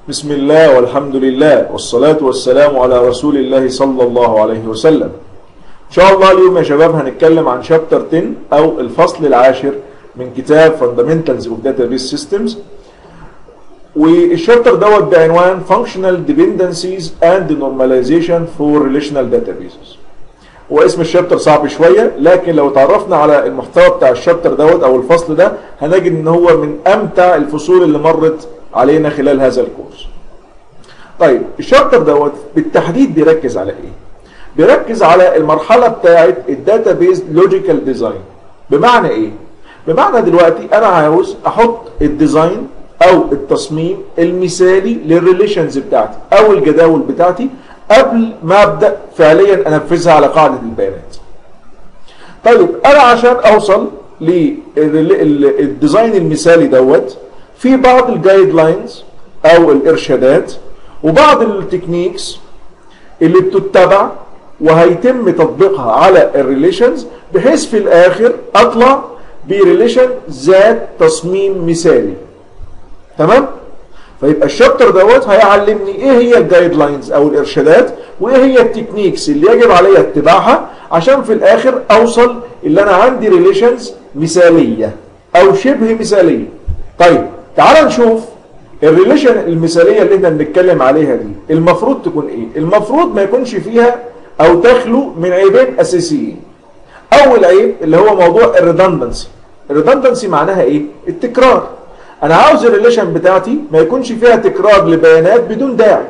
بسم الله والحمد لله والصلاة والسلام على رسول الله صلى الله عليه وسلم. إن شاء الله اليوم يا شباب هنتكلم عن شابتر 10 أو الفصل العاشر من كتاب Fundamentals of Database Systems، والشابتر دوت بعنوان Functional Dependencies and Normalization for Relational Databases. واسم الشابتر صعب شوية، لكن لو تعرفنا على المحتوى بتاع الشابتر دوت أو الفصل ده هنجد إن هو من أمتع الفصول اللي مرت علينا خلال هذا الكورس. طيب الشابتر دوت بالتحديد بيركز على ايه؟ بيركز على المرحلة بتاعة الداتابيز لوجيكال ديزاين. بمعنى ايه؟ بمعنى دلوقتي انا عاوز احط الديزاين او التصميم المثالي للريليشنز بتاعتي او الجداول بتاعتي قبل ما ابدا فعليا انفذها على قاعدة البيانات. طيب انا عشان اوصل للديزاين المثالي دوت في بعض الجايد لاينز او الارشادات وبعض التكنيكس اللي بتتبع وهيتم تطبيقها على الريليشنز بحيث في الاخر اطلع بريليشن ذات تصميم مثالي. تمام؟ فيبقى الشابتر دوت هيعلمني ايه هي الجايد لاينز او الارشادات وايه هي التكنيكس اللي يجب عليا اتباعها عشان في الاخر اوصل اللي انا عندي ريليشنز مثاليه او شبه مثاليه. طيب تعال نشوف الريليشن المثاليه اللي احنا بنتكلم عليها دي المفروض تكون ايه؟ المفروض ما يكونش فيها او تخلو من عيبين اساسيين. اول عيب اللي هو موضوع الريدندنسي. الريدندنسي معناها ايه؟ التكرار. انا عاوز الريليشن بتاعتي ما يكونش فيها تكرار لبيانات بدون داعي.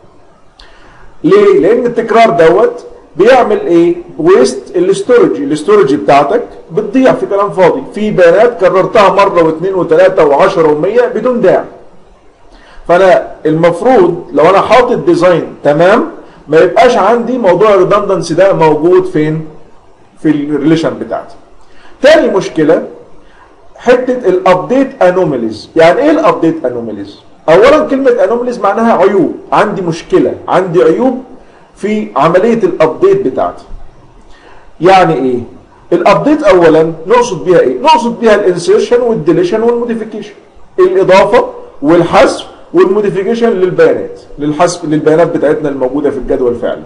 ليه؟ لان التكرار دوت بيعمل ايه؟ ويست الاستورج بتاعتك بتضيع في كلام فاضي، في بيانات كررتها مره واثنين وثلاثه وعشرة ومية بدون داعي. فانا المفروض لو انا حاطط ديزاين تمام ما يبقاش عندي موضوع الريدندنسي ده موجود فين؟ في الريليشن بتاعتي. تاني مشكله حته الابديت انوماليز. يعني ايه الابديت انوماليز؟ اولا كلمه انوماليز معناها عيوب، عندي مشكله، عندي عيوب في عمليه الابديت بتاعتي. يعني ايه؟ الابديت اولا نقصد بيها ايه؟ نقصد بيها الانسيرشن والديليشن والموديفيكيشن، الاضافه والحذف والموديفيكيشن للبيانات، للحذف للبيانات بتاعتنا الموجوده في الجدول فعلا.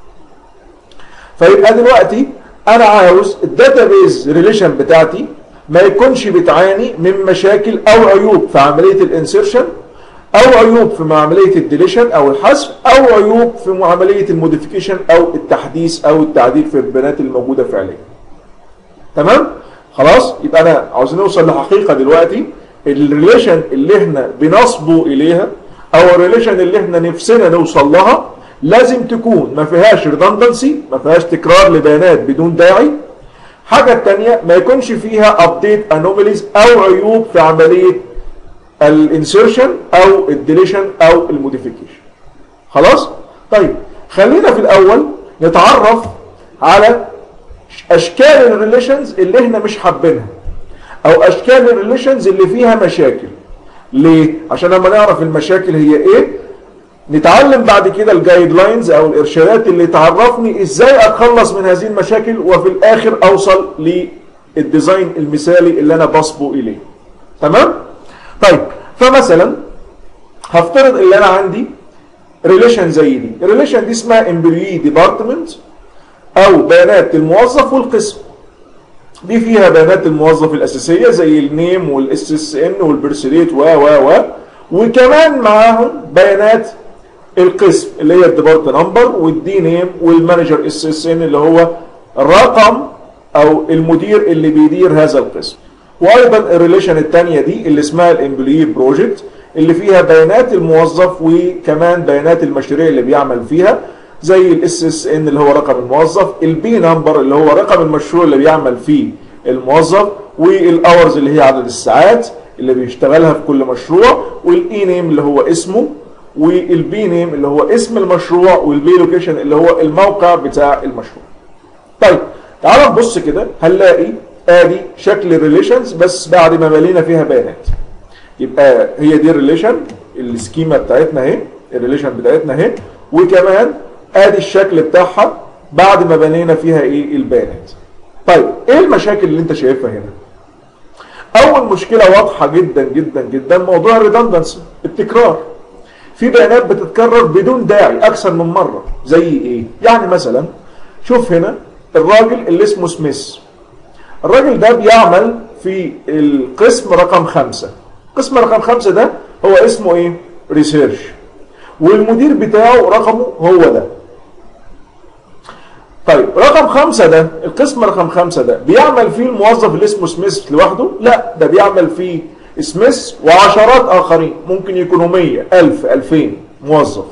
فيبقى دلوقتي انا عاوز الداتابيز ريليشن بتاعتي ما يكونش بتعاني من مشاكل او عيوب في عمليه الانسيرشن او عيوب في عمليه الديليشن او الحذف او عيوب في عمليه الموديفيكيشن او التحديث او التعديل في البيانات الموجوده فعليا. تمام؟ خلاص؟ يبقى انا عاوزين نوصل لحقيقه دلوقتي الريليشن اللي احنا بنصبو اليها او الريليشن اللي احنا نفسنا نوصل لها لازم تكون ما فيهاش ريدندنسي، ما فيهاش تكرار لبيانات بدون داعي. حاجه الثانيه ما يكونش فيها ابديت انوماليز او عيوب في عمليه الانسيرشن او الديليشن او الموديفيكيشن. خلاص؟ طيب خلينا في الاول نتعرف على اشكال الريليشنز اللي احنا مش حابينها او اشكال الريليشنز اللي فيها مشاكل. ليه؟ عشان لما نعرف المشاكل هي ايه نتعلم بعد كده الجايد لاينز او الارشادات اللي تعرفني ازاي اتخلص من هذه المشاكل وفي الاخر اوصل للديزاين المثالي اللي انا بصبو اليه. تمام؟ طيب فمثلا هفترض ان انا عندي ريليشن زي دي، الريليشن دي اسمها امبلوي ديبارتمنت او بيانات الموظف والقسم. دي فيها بيانات الموظف الاساسيه زي النيم والاس اس ان والبرسليت وكمان معاهم بيانات القسم اللي هي الديبارت نمبر والدي نيم والمانجر اس اس ان اللي هو الرقم او المدير اللي بيدير هذا القسم. وايضا الريليشن الثانيه دي اللي اسمها الامبلوي بروجكت اللي فيها بيانات الموظف وكمان بيانات المشاريع اللي بيعمل فيها زي الاس اس ان اللي هو رقم الموظف، البي نمبر اللي هو رقم المشروع اللي بيعمل فيه الموظف، والاورز اللي هي عدد الساعات اللي بيشتغلها في كل مشروع، والاي نيم اللي هو اسمه، والبي نيم اللي هو اسم المشروع، والبي لوكيشن اللي هو الموقع بتاع المشروع. طيب تعال نبص كده هنلاقي ادي شكل الريليشنز بس بعد ما ملينا فيها بيانات. يبقى هي دي الريليشن، السكيما بتاعتنا اهي، الريليشن بتاعتنا اهي، وكمان ادي الشكل بتاعها بعد ما بنينا فيها ايه؟ البيانات. طيب ايه المشاكل اللي انت شايفها هنا؟ اول مشكله واضحه جدا جدا جدا موضوع الريدندنسي، التكرار. في بيانات بتتكرر بدون داعي اكثر من مره. زي ايه؟ يعني مثلا شوف هنا الراجل اللي اسمه سميث، الراجل ده بيعمل في القسم رقم 5. قسم رقم 5 ده هو اسمه ايه؟ ريسيرش، والمدير بتاعه رقمه هو ده. طيب رقم 5 ده، القسم رقم 5 ده بيعمل فيه الموظف اللي اسمه سميث لوحده؟ لا، ده بيعمل فيه سميث وعشرات اخرين، ممكن يكونوا 100 1000 2000 موظف.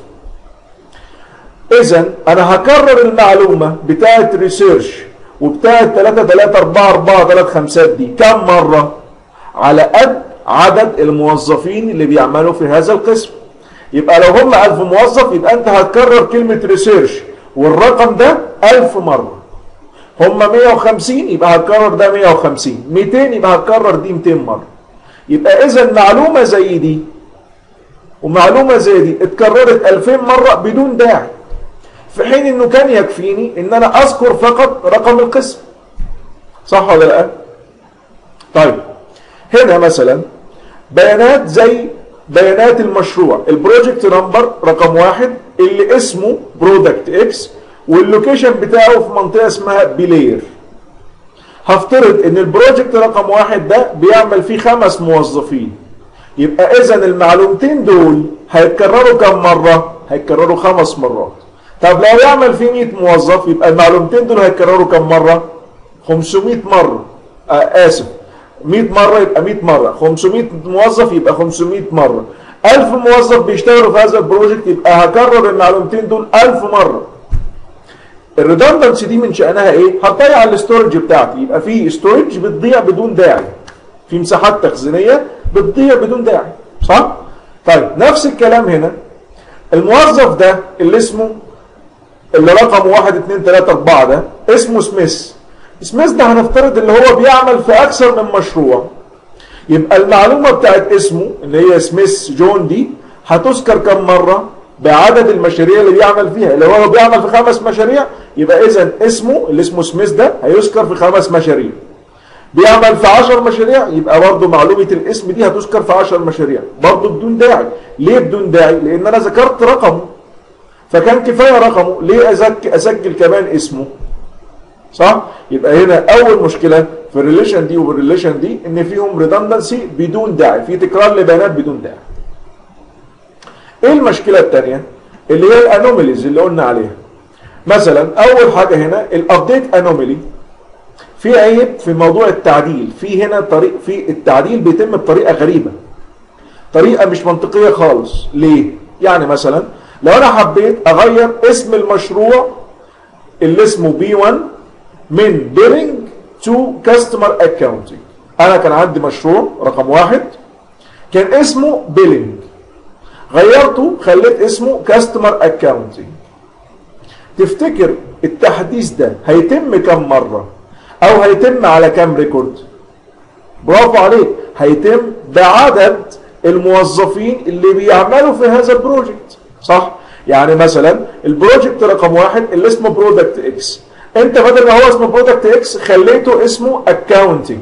اذا انا هكرر المعلومه بتاعه ريسيرش وبتاعه 3 3 4 4 3 5 دي كم مره؟ على قد عدد الموظفين اللي بيعملوا في هذا القسم. يبقى لو هم 1000 موظف يبقى انت هتكرر كلمه ريسيرش والرقم ده 1000 مره. هم 150 يبقى هتكرر ده 150، 200 يبقى هتكرر دي 200 مره. يبقى اذا معلومه زي دي ومعلومه زي دي اتكررت 2000 مره بدون داعي، في حين انه كان يكفيني ان انا اذكر فقط رقم القسم. صح ولا لا؟ طيب هنا مثلا بيانات زي بيانات المشروع، البروجكت نمبر رقم 1 اللي اسمه برودكت اكس واللوكيشن بتاعه في منطقه اسمها بيلير. هفترض ان البروجكت رقم 1 ده بيعمل فيه 5 موظفين، يبقى اذا المعلومتين دول هيتكرروا كم مره؟ هيتكرروا 5 مرات. طب لو يعمل فيه 100 موظف يبقى المعلومتين دول هيتكرروا كم مره؟ 500 مره. اسف، 100 مره يبقى 100 مره، 500 موظف يبقى 500 مره، 1000 موظف بيشتغلوا في هذا البروجكت يبقى هكرر المعلومتين دول 1000 مره. الريدندنسي دي من شأنها ايه؟ هتضيع الاستورج بتاعتي، يبقى في استورج بتضيع بدون داعي، في مساحات تخزينيه بتضيع بدون داعي، صح؟ طيب نفس الكلام هنا، الموظف ده اللي اسمه اللي رقم 1 2 3 4 ده اسمه سميث. سميث ده هنفترض اللي هو بيعمل في اكثر من مشروع، يبقى المعلومه بتاعت اسمه اللي هي سميث جون دي هتذكر كم مره؟ بعدد المشاريع اللي بيعمل فيها. لو هو بيعمل في 5 مشاريع يبقى اذا اسمه اللي اسمه سميث ده هيذكر في 5 مشاريع. بيعمل في 10 مشاريع يبقى برضه معلومه الاسم دي هتذكر في 10 مشاريع، برضه بدون داعي. ليه بدون داعي؟ لان انا ذكرت رقمه، فكان كفايه رقمه، ليه اسجل كمان اسمه؟ صح؟ يبقى هنا اول مشكله في الريليشن دي والريليشن دي ان فيهم ريدندنسي بدون داعي، في تكرار لبيانات بدون داعي. ايه المشكله الثانيه؟ اللي هي الانوميليز اللي قلنا عليها. مثلا اول حاجه هنا الابديت انوميلي، في عيب في موضوع التعديل، في هنا في التعديل بيتم بطريقه غريبه، طريقه مش منطقيه خالص. ليه؟ يعني مثلا لو انا حبيت اغير اسم المشروع اللي اسمه B1 من بيلينج تو كاستمر اكاونتنج. انا كان عندي مشروع رقم 1 كان اسمه بيلينج، غيرته خليت اسمه كاستمر اكاونتنج. تفتكر التحديث ده هيتم كم مره؟ او هيتم على كم ريكورد؟ برافو عليك، هيتم بعدد الموظفين اللي بيعملوا في هذا البروجكت، صح؟ يعني مثلا البروجكت رقم 1 اللي اسمه برودكت اكس، انت بدل ما هو اسمه برودكت اكس خليته اسمه اكاونتنج.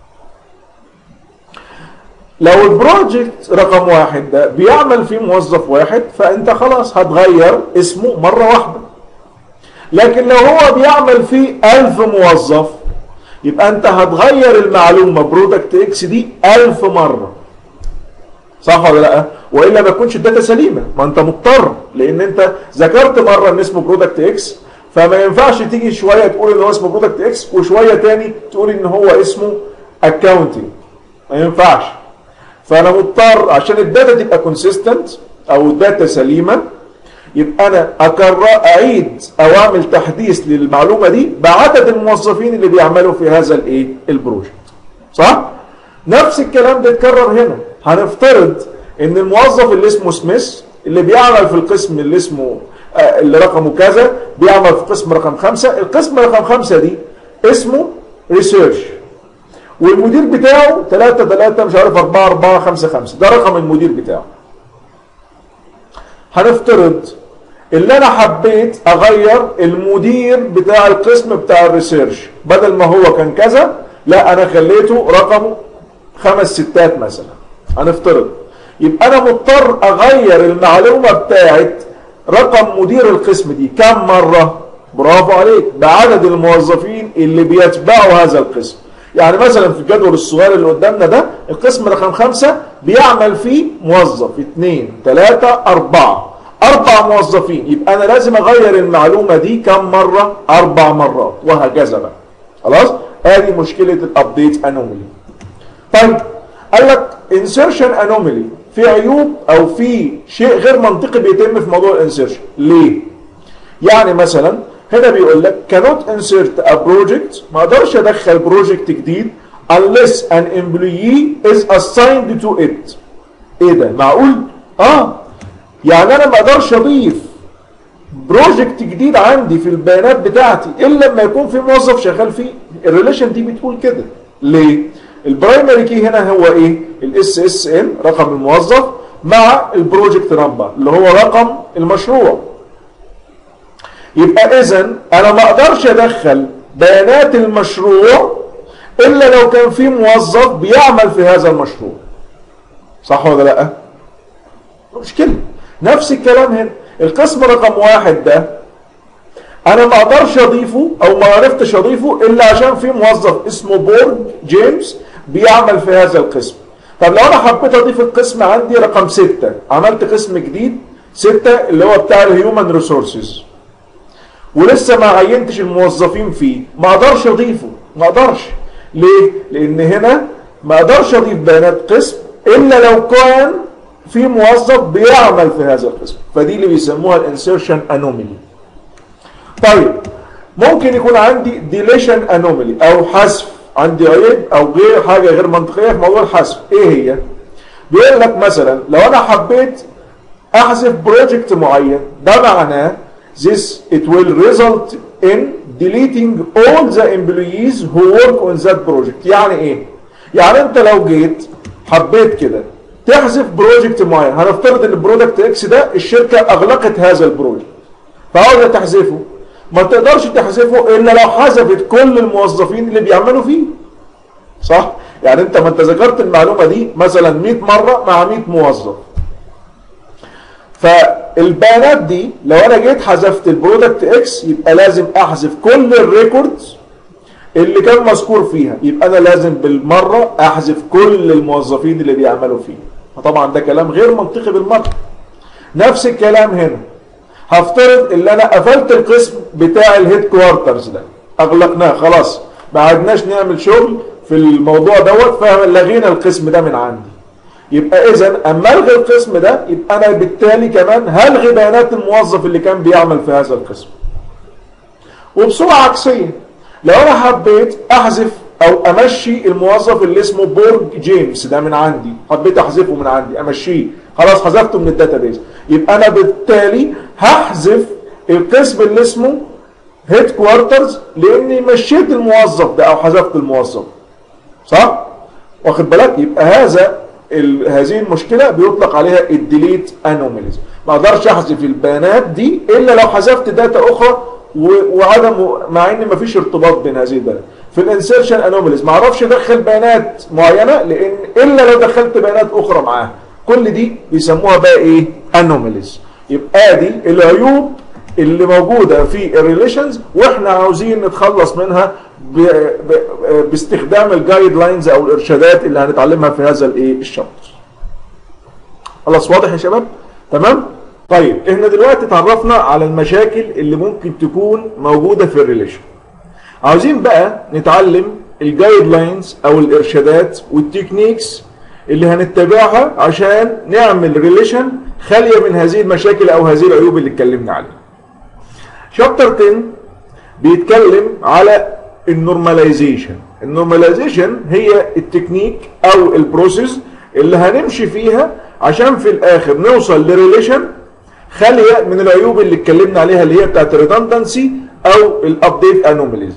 لو البروجكت رقم 1 ده بيعمل فيه موظف واحد فانت خلاص هتغير اسمه مره واحده. لكن لو هو بيعمل فيه 1000 موظف يبقى انت هتغير المعلومه برودكت اكس دي 1000 مره، صح ولا لا؟ والا ما تكونش الداتا سليمه، ما انت مضطر، لان انت ذكرت مره ان اسمه برودكت اكس، فما ينفعش تيجي شويه تقول ان هو اسمه برودكت اكس وشويه تاني تقول ان هو اسمه اكاونتنج، ما ينفعش. فانا مضطر عشان الداتا تبقى كونسيستنت او الداتا سليمه، يبقى انا اعيد او اعمل تحديث للمعلومه دي بعدد الموظفين اللي بيعملوا في هذا الايه؟ البروجكت، صح؟ نفس الكلام ده اتكرر هنا. هنفترض ان الموظف اللي اسمه سميث اللي بيعمل في القسم اللي اسمه اللي رقمه كذا بيعمل في قسم رقم 5، القسم رقم 5 دي اسمه ريسيرش، والمدير بتاعه 3 3 مش عارف 4 4 5 5، ده رقم المدير بتاعه. هنفترض اللي انا حبيت اغير المدير بتاع القسم بتاع الريسيرش، بدل ما هو كان كذا لا انا خليته رقمه 5 6 مثلا. هنفترض يبقى انا مضطر اغير المعلومه بتاعت رقم مدير القسم دي كم مره؟ برافو عليك، بعدد الموظفين اللي بيتبعوا هذا القسم. يعني مثلا في الجدول الصغير اللي قدامنا ده القسم رقم 5 بيعمل فيه موظف 2 3 4 موظفين، يبقى انا لازم اغير المعلومه دي كم مره؟ 4 مرات، وهكذا بقى. خلاص؟ ادي مشكله الابديت انومالي. طيب قال لك انسيرشن انومالي، في عيوب او في شيء غير منطقي بيتم في موضوع الانسيرشن. ليه؟ يعني مثلا هنا بيقول لك cannot insert a project، ما اقدرش ادخل بروجكت جديد unless an employee is assigned to it. ايه ده؟ معقول؟ يعني انا ما اقدرش اضيف بروجكت جديد عندي في البيانات بتاعتي الا لما يكون في موظف شغال فيه. الريليشن دي بتقول كده. ليه؟ البرايمري كي هنا هو ايه؟ الاس اس ان رقم الموظف مع البروجكت نمبر اللي هو رقم المشروع. يبقى اذا انا ما اقدرش ادخل بيانات المشروع الا لو كان في موظف بيعمل في هذا المشروع. صح ولا لا؟ مشكلة. نفس الكلام هنا، القسم رقم 1 ده انا ما اقدرش اضيفه او ما عرفتش اضيفه الا عشان في موظف اسمه بورج جيمس بيعمل في هذا القسم. طب لو انا حبيت اضيف القسم عندي رقم 6، عملت قسم جديد 6 اللي هو بتاع الهيومن ريسورسز، ولسه ما عينتش الموظفين فيه، ما اقدرش اضيفه. ما اقدرش. ليه؟ لان هنا ما اقدرش اضيف بيانات قسم الا لو كان في موظف بيعمل في هذا القسم. فدي اللي بيسموها الانسيرشن انومالي. طيب ممكن يكون عندي ديليشن انومالي او حذف، عندي عيب او غير حاجه غير منطقيه في موضوع الحذف. ايه هي؟ بيقول لك مثلا لو انا حبيت احذف بروجكت معين، ده معناه this it will result in deleting all the employees who work on that project. يعني ايه؟ يعني انت لو جيت حبيت كده تحذف بروجكت معين، هنفترض ان البرودكت اكس ده الشركه اغلقت هذا البروجكت، فعاوزه تحذفه، ما تقدرش تحذفه الا لو حذفت كل الموظفين اللي بيعملوا فيه. صح؟ يعني انت ما انت ذكرت المعلومه دي مثلا 100 مره مع 100 موظف. فالبيانات دي لو انا جيت حذفت البرودكت اكس يبقى لازم احذف كل الريكوردز اللي كان مذكور فيها، يبقى انا لازم بالمره احذف كل الموظفين اللي بيعملوا فيه. فطبعا ده كلام غير منطقي بالمره. نفس الكلام هنا، هفترض ان انا قفلت القسم بتاع الهيد كوارترز ده، اغلقناه خلاص، ما عدناش نعمل شغل في الموضوع دوت، فلغينا القسم ده من عندي. يبقى اذا اما الغي القسم ده يبقى انا بالتالي كمان هلغي بيانات الموظف اللي كان بيعمل في هذا القسم. وبصوره عكسيه، لو انا حبيت احذف او امشي الموظف اللي اسمه بورج جيمس ده من عندي، حبيت احذفه من عندي امشيه، خلاص حذفته من الداتابيز، يبقى انا بالتالي هحذف القسم اللي اسمه هيد كوارترز لاني مشيت الموظف ده او حذفت الموظف. صح؟ واخد بالك؟ يبقى هذه المشكله بيطلق عليها الديليت انوماليز. ما اقدرش احذف البيانات دي الا لو حذفت داتا اخرى وعدم، مع ان مفيش ارتباط بين هذه البيانات. في الانسيرشن انوماليز ما اعرفش ادخل بيانات معينه لان الا لو دخلت بيانات اخرى معاها. كل دي بيسموها بقى ايه؟ انوماليز. يبقى دي العيوب اللي موجوده في الريليشنز واحنا عاوزين نتخلص منها باستخدام الجايد لاينز او الارشادات اللي هنتعلمها في هذا الايه؟ الشابتر. خلاص واضح يا شباب؟ تمام؟ طيب احنا دلوقتي اتعرفنا على المشاكل اللي ممكن تكون موجوده في الريليشن. عاوزين بقى نتعلم الجايد لاينز او الارشادات والتكنيكس اللي هنتبعها عشان نعمل ريليشن خاليه من هذه المشاكل او هذه العيوب اللي اتكلمنا عليها. شابتر 10 بيتكلم على النورماليزيشن. النورماليزيشن هي التكنيك او البروسيس اللي هنمشي فيها عشان في الاخر نوصل لريليشن خاليه من العيوب اللي اتكلمنا عليها اللي هي بتاعت الريدندنسي او الابديت انوماليز.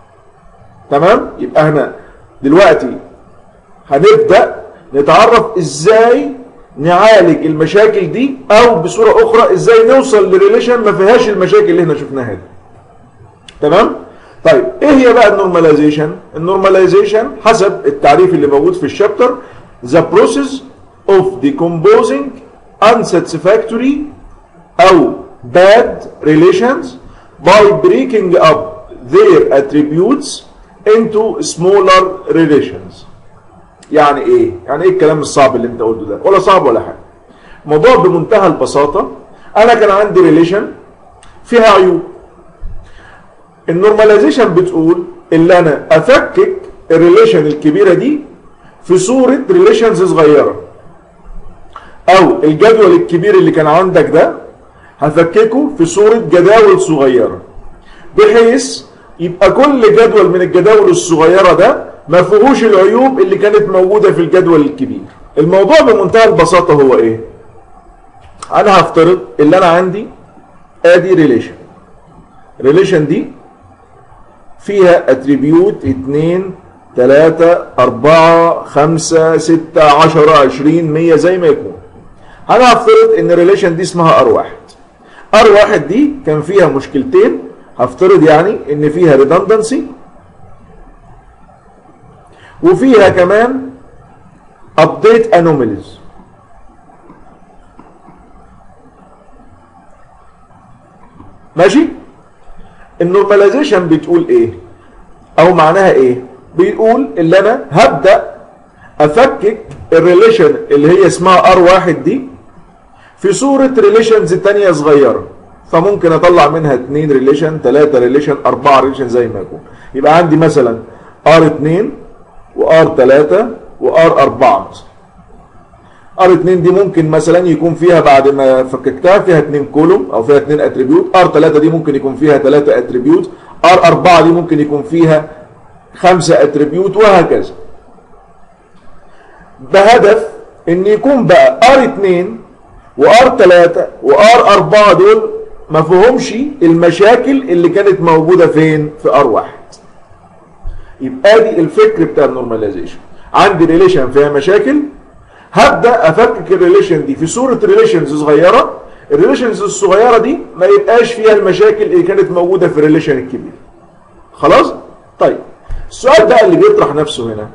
تمام؟ يبقى احنا دلوقتي هنبدا نتعرف ازاي نعالج المشاكل دي او بصوره اخرى ازاي نوصل لريليشن ما فيهاش المشاكل اللي احنا شفناها دي. تمام؟ طيب ايه هي بقى النورماليزيشن؟ النورماليزيشن حسب التعريف اللي موجود في الشابتر the process of decomposing unsatisfactory أو bad relations by breaking up their attributes into smaller relations. يعني ايه؟ يعني ايه الكلام الصعب اللي انت قلته ده؟ ولا صعب ولا حاجة. الموضوع بمنتهى البساطة، انا كان عندي ريليشن فيها عيوب. النورماليزيشن بتقول ان انا افكك الريليشن الكبيرة دي في صورة ريليشنز صغيرة، او الجدول الكبير اللي كان عندك ده هفككه في صورة جداول صغيرة، بحيث يبقى كل جدول من الجداول الصغيرة ده ما فيهوش العيوب اللي كانت موجودة في الجدول الكبير. الموضوع بمنتهى البساطة هو ايه؟ انا هفترض اللي انا عندي ادي ريليشن دي فيها اتريبيوت 2 3 4 5 6 10 20 100 زي ما يكون. انا هفترض ان الريليشن دي اسمها R1. R1 دي كان فيها مشكلتين، هفترض يعني ان فيها redundancy وفيها كمان update anomalies. ماشي؟ النورماليزيشن بتقول ايه؟ او معناها ايه؟ بيقول ان انا هبدأ افكك الريليشن اللي هي اسمها R1 دي في صورة ريليشنز تانية صغيرة، فممكن اطلع منها 2 ريليشن 3 ريليشن 4 ريليشن زي ما يكون. يبقى عندي مثلا R2 وR3 وR4 مثلا. R2 دي ممكن مثلا يكون فيها بعد ما فككتها فيها 2 كولوم او فيها 2 اتريبيوت. R3 دي ممكن يكون فيها 3 اتريبيوت. R4 دي ممكن يكون فيها 5 اتريبيوت، وهكذا، بهدف ان يكون بقى R2 وR3 وR4 دول ما فيهمش المشاكل اللي كانت موجودة فين؟ في R1. يبقى دي الفكر بتاع النورماليزيشن. عندي ريليشن فيها مشاكل، هبدأ افكك الريليشن دي في صورة ريليشنز صغيرة. الريليشنز الصغيرة دي ما يبقاش فيها المشاكل اللي كانت موجودة في الريليشن الكبير. خلاص؟ طيب السؤال بقى اللي بيطرح نفسه هنا،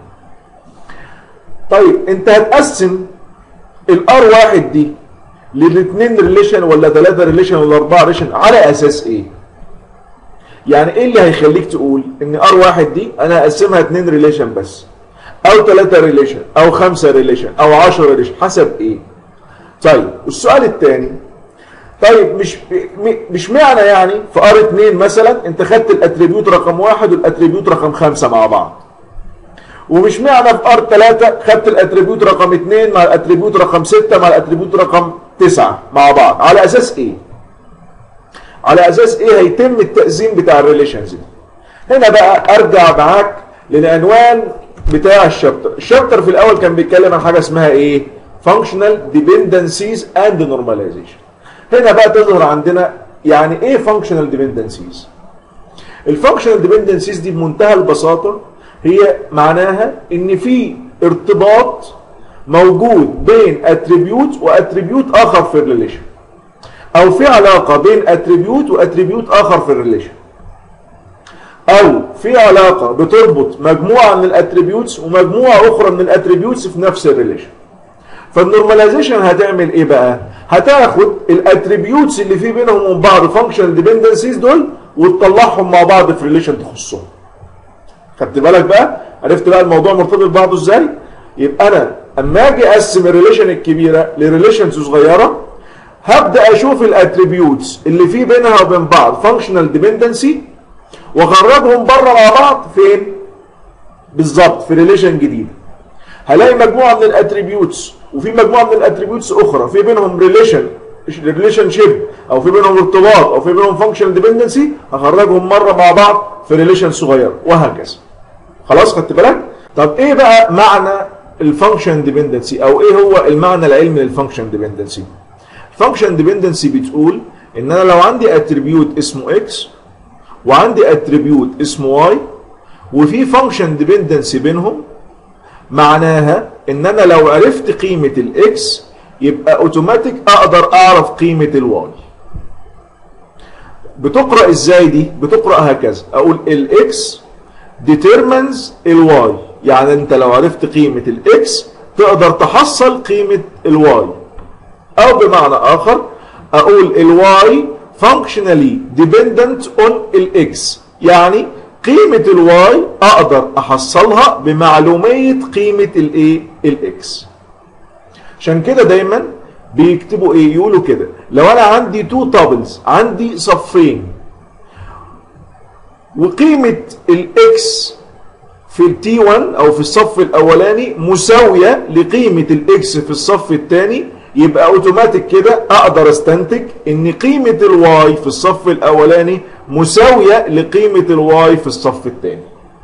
طيب انت هتقسم الR1 دي للاثنين ريليشن ولا 3 ريليشن ولا 4 ريليشن على اساس ايه؟ يعني ايه اللي هيخليك تقول ان R1 دي انا هقسمها 2 ريليشن بس، او 3 ريليشن او 5 ريليشن او 10 ريليشن، حسب ايه؟ طيب السؤال الثاني، طيب مش معنى يعني في R2 مثلا انت خدت الاتريبيوت رقم 1 والاتريبيوت رقم 5 مع بعض، ومش معنى في R3 خدت الاتريبيوت رقم 2 مع الاتريبيوت رقم 6 مع الاتريبيوت رقم 9 مع بعض، على اساس ايه؟ على اساس ايه هيتم التقسيم بتاع الريليشنز دي؟ هنا بقى ارجع معاك للعنوان بتاع الشابتر. الشابتر في الاول كان بيتكلم عن حاجه اسمها ايه؟ Functional Dependencies and Normalization. هنا بقى تظهر عندنا يعني ايه Functional Dependencies. الفانكشنال ديبندنسيز دي بمنتهى البساطه هي معناها ان في ارتباط موجود بين اتريبيوت واتريبيوت اخر في الريليشن، او في علاقه بين اتريبيوت واتريبيوت اخر في الريليشن، او في علاقه بتربط مجموعه من الاتريبيوتس ومجموعه اخرى من الاتريبيوتس في نفس الريليشن. فالنورماليزيشن هتعمل ايه بقى؟ هتاخد الاتريبيوتس اللي في بينهم وبين بعض فانكشنال ديبندنسيز دول وتطلعهم مع بعض في ريليشن تخصهم. خدت بالك بقى؟ عرفت بقى الموضوع مرتبط ببعضه ازاي؟ يبقى انا اما اجي اقسم الريليشن الكبيره لريليشنز صغيره، هبدا اشوف الاتريبيوتس اللي في بينها وبين بعض فانكشنال ديبندنسي واخرجهم بره مع بعض فين؟ بالظبط في ريليشن جديد. هلاقي مجموعه من الاتريبيوتس وفي مجموعه من الاتريبيوتس اخرى في بينهم ريليشن شيب او في بينهم ارتباط او في بينهم فانكشنال ديبندنسي، هخرجهم مره مع بعض في ريليشن صغيره وهكذا. خلاص خدت بالك؟ طب ايه بقى معنى الفانكشن ديبندنسي او ايه هو المعنى العلمي للفانكشن ديبندنسي؟ الفانكشن ديبندنسي بتقول ان انا لو عندي اتريبيوت اسمه اكس وعندي اتريبيوت اسمه واي وفي فانكشن ديبندنسي بينهم، معناها ان انا لو عرفت قيمه الاكس يبقى اوتوماتيك اقدر اعرف قيمه الواي. بتقرا ازاي دي؟ بتقرا هكذا، اقول الاكس determines الواي، يعني انت لو عرفت قيمه الاكس تقدر تحصل قيمة الواي، او بمعنى اخر اقول الواي functionally dependent on الاكس، يعني قيمة الواي اقدر احصلها بمعلومية قيمة الايه الاكس. عشان كده دايما بيكتبوا ايه، يقولوا كده لو انا عندي تو تابلز، عندي صفين وقيمة الاكس في التي 1 او في الصف الاولاني مساوية لقيمة الاكس في الصف الثاني، يبقى اوتوماتيك كده اقدر استنتج ان قيمة الواي في الصف الاولاني مساوية لقيمة الواي في الصف الثاني.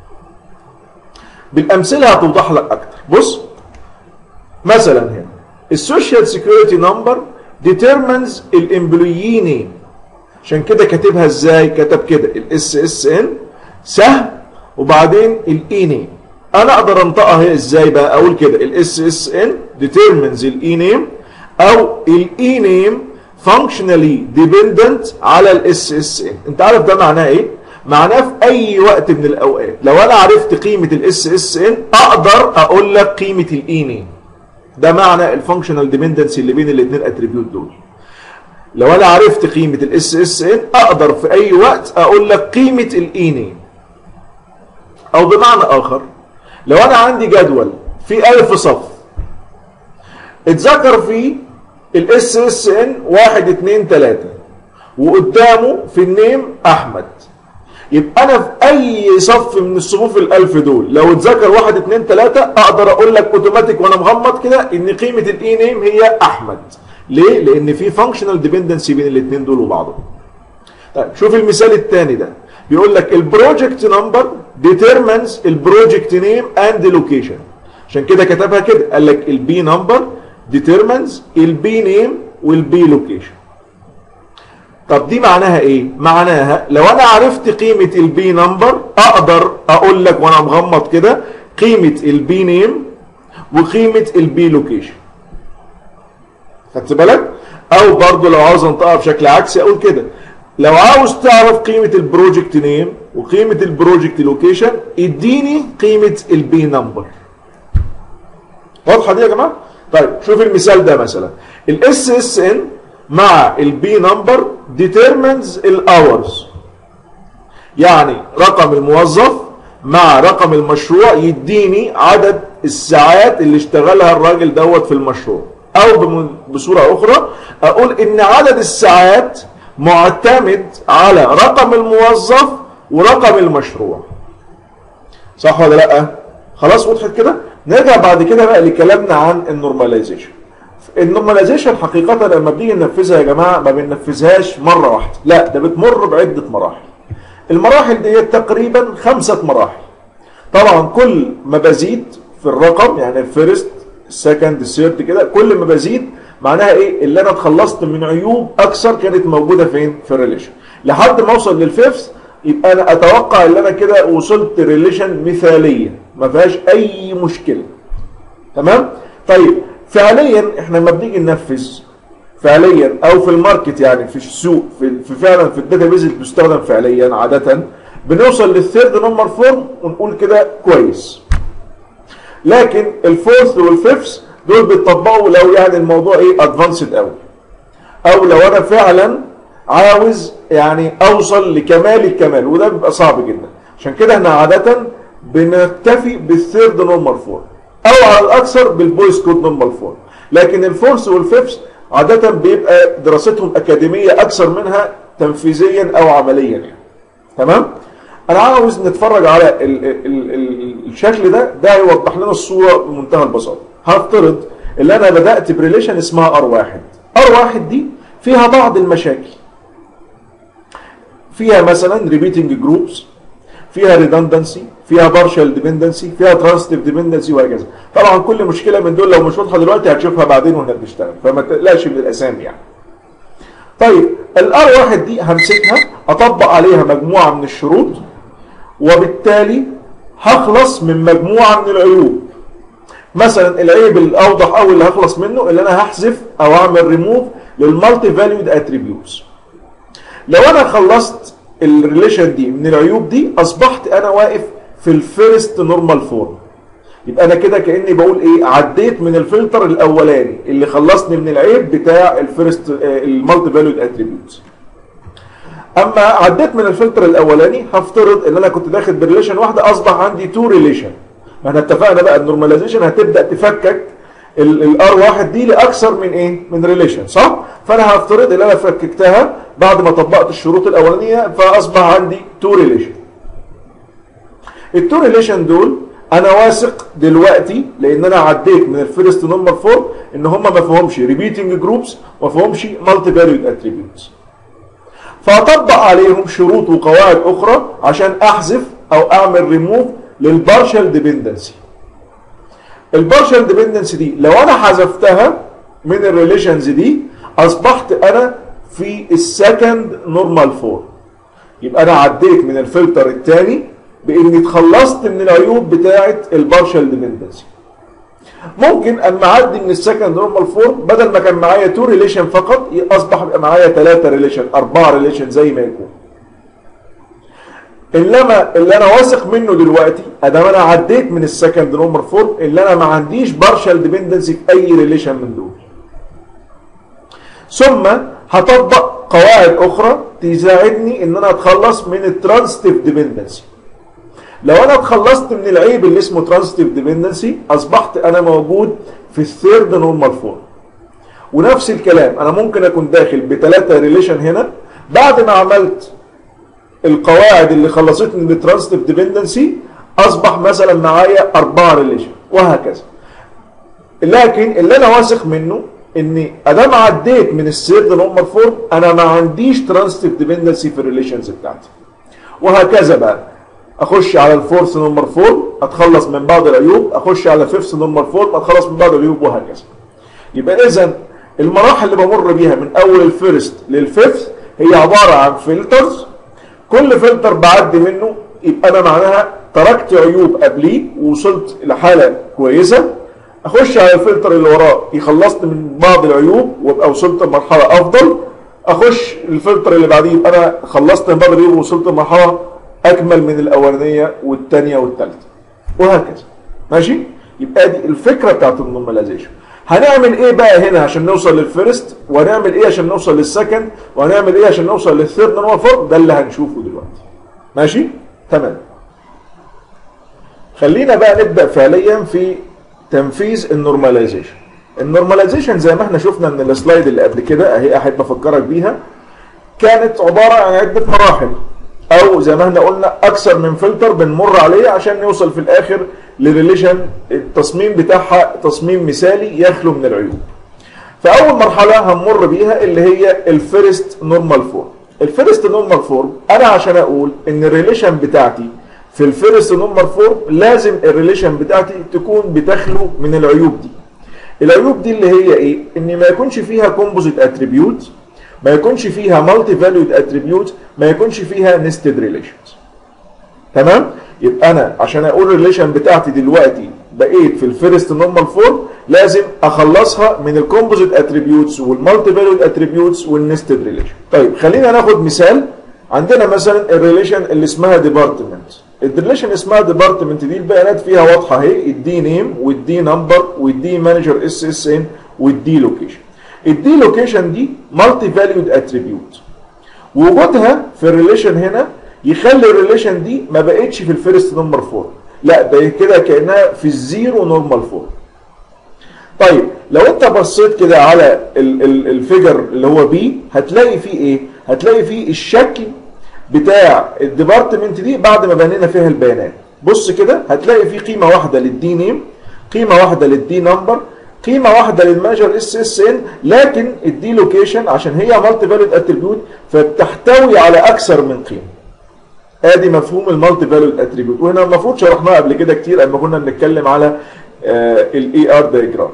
بالامثلة هتوضح لك اكتر. بص مثلا هنا السوشيال سيكيورتي نمبر determines الامبلويي نيم، عشان كده كاتبها ازاي؟ كتب كده الاس اس ان سهم وبعدين الاي نيم. انا اقدر انطقها ازاي بقى؟ اقول كده الاس اس ان determines الاي نيم، او الاي نيم functionally dependent على الاس اس ان. انت عارف ده معناه ايه؟ معناه في اي وقت من الاوقات لو انا عرفت قيمة الاس اس ان اقدر اقول لك قيمة الاي نيم. ده معنى الفانكشنال ديبندنسي اللي بين الاثنين اتريبيوت دول. لو انا عرفت قيمة الاس اس ان اقدر في اي وقت اقول لك قيمة الاي نيم. او بمعنى اخر لو انا عندي جدول في 1000 صف اتذكر فيه الاس اس ان 1 2 3 وقدامه في النيم احمد، يبقى انا في اي صف من الصفوف ال1000 دول لو اتذكر 1 2 3 اقدر اقول لك اوتوماتيك وانا مغمض كده ان قيمة الاي نيم هي احمد. ليه؟ لان في فانكشنال ديبندنسي بين الاثنين دول وبعضهم. طيب شوف المثال الثاني ده، بيقول لك البروجكت نمبر determines البروجكت نيم اند لوكيشن، عشان كده كتبها كده قال لك البي نمبر determines البي نيم والبي لوكيشن. طب دي معناها ايه؟ معناها لو انا عرفت قيمة البي نمبر اقدر اقول لك وانا مغمض كده قيمة البي نيم وقيمة البي لوكيشن. خدت بالك؟ او برضو لو عاوز انطقها بشكل عكسي اقول كده لو عاوز تعرف قيمة البروجكت نيم وقيمة البروجكت لوكيشن اديني قيمة البي نمبر. واضحة دي يا جماعة؟ طيب شوف المثال ده مثلا الاس اس ان مع البي نمبر determines الاورز، يعني رقم الموظف مع رقم المشروع يديني عدد الساعات اللي اشتغلها الراجل دوت في المشروع. او بصورة اخرى اقول ان عدد الساعات معتمد على رقم الموظف ورقم المشروع. صح ولا لا؟ خلاص وضحت كده؟ نرجع بعد كده بقى لكلامنا عن النورماليزيشن. النورماليزيشن حقيقة لما بنيجي ننفذها يا جماعة ما بننفذهاش مرة واحدة، لا ده بتمر بعدة مراحل. المراحل دي تقريبا 5 مراحل. طبعا كل ما بزيد في الرقم يعني الفيرست السكند الثيرد كده، كل ما بزيد معناها ايه؟ اللي انا اتخلصت من عيوب اكثر كانت موجودة فين؟ في الريليشن. لحد ما اوصل للفيفث يبقى انا اتوقع ان انا كده وصلت ريليشن مثالية ما فيهاش اي مشكلة. تمام؟ طيب فعليا احنا لما بنيجي ننفذ فعليا او في الماركت يعني في السوق في فعلا في الداتابيز اللي بتستخدم فعليا عادة بنوصل للثيرد نمبر فورم ونقول كده كويس. لكن الفورث والفيفث دول بيتطبقوا لو يعني الموضوع ايه ادفانسد قوي، او لو انا فعلا عاوز يعني اوصل لكمال الكمال وده بيبقى صعب جدا. عشان كده احنا عادة بنكتفي بالثيرد نمبر فورم او على الاكثر بالبويس كود نمبر فورم. لكن الفورث والفيفث عادة بيبقى دراستهم اكاديمية اكثر منها تنفيذيا او عمليا يعني. تمام؟ انا عاوز نتفرج على الشكل ده يوضح لنا الصورة بمنتهى البساطة. هفترض ان انا بدأت بريليشن اسمها R1 دي فيها بعض المشاكل، فيها مثلا ريبيتنج جروبس، فيها ريدندنسي، فيها بارشال ديبندنسي، فيها ترانستيف ديبندنسي وهكذا. طبعا كل مشكله من دول لو مش واضحه دلوقتي هتشوفها بعدين واحنا بنشتغل، فما تقلقش من الاسامي يعني. طيب الR1 دي همسكها اطبق عليها مجموعه من الشروط وبالتالي هخلص من مجموعه من العيوب. مثلا العيب الاوضح او اللي هخلص منه اللي انا هحذف او اعمل ريموف للمالتي فاليود اتريبيوتس. لو انا خلصت الريليشن دي من العيوب دي اصبحت انا واقف في الفيرست نورمال فورم. يبقى انا كده كاني بقول ايه، عديت من الفلتر الاولاني اللي خلصني من العيب بتاع الفيرست المالتي فاليود اتريبيوتس. اما عديت من الفلتر الاولاني هفترض ان انا كنت داخل بريليشن واحده، اصبح عندي تو ريليشن. ما احنا اتفقنا بقى النورماليزيشن هتبدا تفكك الار واحد دي لاكثر من ايه؟ من ريليشن، صح؟ فانا هفترض ان انا فككتها بعد ما طبقت الشروط الاولانيه، فاصبح عندي تو ريليشن. التو ريليشن دول انا واثق دلوقتي لان انا عديت من الفيرست نمبر فورم ان هم ما فيهمش ريبيتنج جروبس، ما فيهمش مالتي فاليود اتريبيوتس. فاطبق عليهم شروط وقواعد اخرى عشان احذف او اعمل ريموف للبارشال ديبندنسي. البارشال ديبندنسي دي لو انا حذفتها من الريليشنز دي اصبحت انا في السكند نورمال فورم. يبقى انا عديت من الفلتر الثاني باني اتخلصت من العيوب بتاعه البارشال ديبندنسي. ممكن اما اعدي من السكند نورمال فورم بدل ما كان معايا 2 ريليشن فقط اصبح يبقى معايا 3 ريليشن 4 ريليشن زي ما يكون. انما اللي انا واثق منه دلوقتي ادام انا عديت من السكند نورمال فورم اللي انا ما عنديش بارشال ديبندنسي في اي ريليشن من دول. ثم هطبق قواعد اخرى تساعدني ان انا اتخلص من الترانزيتيف ديبندنسي. لو انا اتخلصت من العيب اللي اسمه ترانزيتيف ديبندنسي اصبحت انا موجود في الثيرد نورمال فورم. ونفس الكلام انا ممكن اكون داخل بثلاثه ريليشن هنا، بعد ما عملت القواعد اللي خلصتني من الترانزيتيف ديبندنسي اصبح مثلا معايا 4 ريليشن وهكذا. لكن اللي انا واثق منه اني ادام عديت من الثيرد نورمال فورم انا ما عنديش ترانزيتيف ديبندنسي في الريليشنز بتاعتي. وهكذا بقى اخش على الفورث نورمال فورم اتخلص من بعض العيوب، اخش على الفيفث نورمال فورم اتخلص من بعض العيوب وهكذا. يبقى اذا المراحل اللي بمر بيها من اول الفيرست للفيفث هي عباره عن فلترز، كل فلتر بعدي منه يبقى انا معناها تركت عيوب قبليه ووصلت لحاله كويسه، اخش على الفلتر اللي وراه يخلصني من بعض العيوب وابقى وصلت لمرحله افضل، اخش الفلتر اللي بعديه يبقى انا خلصت من بعض العيوب ووصلت لمرحله اكمل من الاولانيه والثانيه والثالثه وهكذا. ماشي؟ يبقى دي الفكره بتاعت النورماليزيشن. هنعمل ايه بقى هنا عشان نوصل للفيرست، وهنعمل ايه عشان نوصل للسكند، وهنعمل ايه عشان نوصل للثيرد نورمال فورم؟ ده اللي هنشوفه دلوقتي. ماشي؟ تمام. خلينا بقى نبدا فعليا في تنفيذ النورماليزيشن. النورماليزيشن زي ما احنا شفنا من السلايد اللي قبل كده اهي، احب افكرك بيها، كانت عباره عن عده مراحل او زي ما احنا قلنا اكثر من فلتر بنمر عليه عشان نوصل في الاخر لريليشن التصميم بتاعها تصميم مثالي يخلو من العيوب. فاول مرحله هنمر بيها اللي هي الفيرست نورمال فورم. الفيرست نورمال فورم انا عشان اقول ان الريليشن بتاعتي في الفيرست نورمال فورم لازم الريليشن بتاعتي تكون بتخلو من العيوب دي. العيوب دي اللي هي ايه؟ ان ما يكونش فيها كومبوزيت اتريبيوت، ما يكونش فيها مالتي فاليود اتريبيوت، ما يكونش فيها نستد ريليشنز. تمام؟ يبقى انا عشان اقول الريليشن بتاعتي دلوقتي بقيت في الفيرست نورمال فورم لازم اخلصها من الكومبوزيت اتريبيوتس والمالتي فاليود اتريبيوتس والنستد ريليشن. طيب خلينا ناخد مثال. عندنا مثلا الريليشن اللي اسمها ديبارتمنت. الريليشن اسمها ديبارتمنت دي البيانات فيها واضحه اهي، الدي نيم والدي نمبر والدي مانجر اس اس ان والدي لوكيشن. الدي لوكيشن دي مالتي فاليود اتريبيوت. وجودها في الريليشن هنا يخلي الريليشن دي ما بقتش في الفيرست نمبر فورم، لا ده كده كانها في الزيرو نورمال فورم. طيب لو انت بصيت كده على الفيجر اللي هو بي هتلاقي فيه ايه؟ هتلاقي فيه الشكل بتاع الديبارتمنت دي بعد ما بنينا فيها البيانات. بص كده هتلاقي فيه قيمه واحده للدي نيم، قيمه واحده للدي نمبر، قيمه واحده للمانجر اس اس ان، لكن الدي لوكيشن عشان هي مالتي فاليود اتريبيوت فبتحتوي على اكثر من قيمه. ادي مفهوم المالتي فاليود اتريبيوت، وهنا المفروض شرحناه قبل كده كتير لما كنا بنتكلم على الاي ار دايجرام.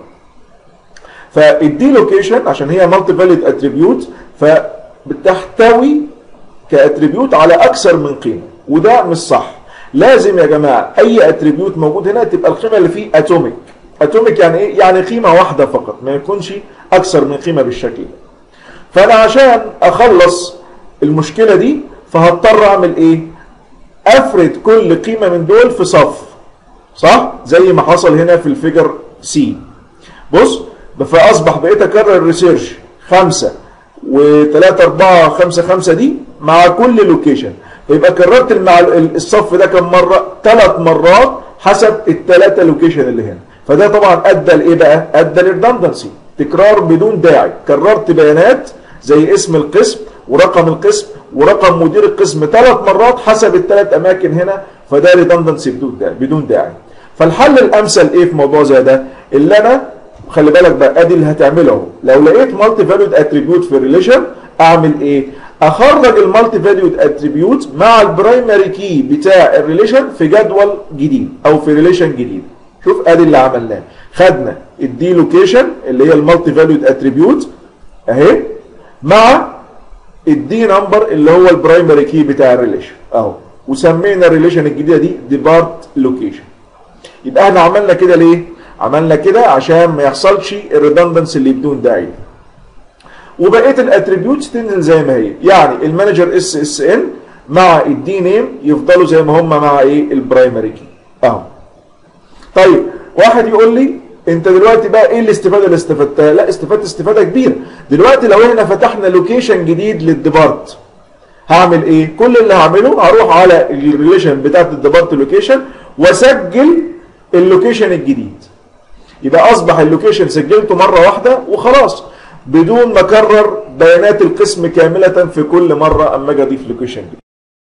فالدي لوكيشن عشان هي مالتي فاليود اتريبيوت فبتحتوي كاتريبيوت على اكثر من قيمه، وده مش صح. لازم يا جماعه اي اتريبيوت موجود هنا تبقى القيمه اللي فيه اتوميك. اتوميك يعني ايه؟ يعني قيمه واحده فقط، ما يكونش اكثر من قيمه بالشكل ده. فانا عشان اخلص المشكله دي فهضطر اعمل ايه؟ افرد كل قيمه من دول في صف. صح؟ زي ما حصل هنا في الفيجر سي. بص، فاصبح بقيت اكرر الريسيرش 5 و3 4 5 5 دي مع كل لوكيشن، يبقى كررت الصف ده كم مره؟ 3 مرات حسب ال3 لوكيشن اللي هنا. فده طبعا ادى لايه بقى؟ ادى للريدندنسي، تكرار بدون داعي. كررت بيانات زي اسم القسم ورقم القسم ورقم مدير القسم 3 مرات حسب ال3 اماكن هنا، فده ريدندنسي بدون داعي. فالحل الامثل ايه في موضوع زي ده؟ اللي انا خلي بالك بقى، ادي اللي هتعمله اهو. لو لقيت مالتي فاليود اتريبيوت في الريليشن اعمل ايه؟ اخرج المالتي فاليود اتريبيوت مع البرايمري كي بتاع الريليشن في جدول جديد او في ريليشن جديد. شوف ادي اللي عملناه، خدنا الدي لوكيشن اللي هي المالتي فاليود اتريبيوت اهي مع الدي نمبر اللي هو البرايمري كي بتاع الريليشن اهو، وسمينا الريليشن الجديده دي ديبارت لوكيشن. يبقى احنا عملنا كده ليه؟ عملنا كده عشان ما يحصلش الريدندنس اللي بدون داعي. وبقيه الاتريبيوتس تنزل زي ما هي، يعني المانجر اس اس ان مع الدي نيم يفضلوا زي ما هم مع ايه؟ البرايمري كي اهو. طيب واحد يقول لي انت دلوقتي بقى ايه الاستفاده اللي استفدتها؟ لا، استفدت استفاده كبيره. دلوقتي لو احنا فتحنا لوكيشن جديد للديبارت هعمل ايه؟ كل اللي هعمله هروح على الريليشن بتاعت الديبارت لوكيشن واسجل اللوكيشن الجديد. يبقى اصبح اللوكيشن سجلته مره واحده وخلاص، بدون ما اكرر بيانات القسم كامله في كل مره اما اجي اضيف لوكيشن جديد.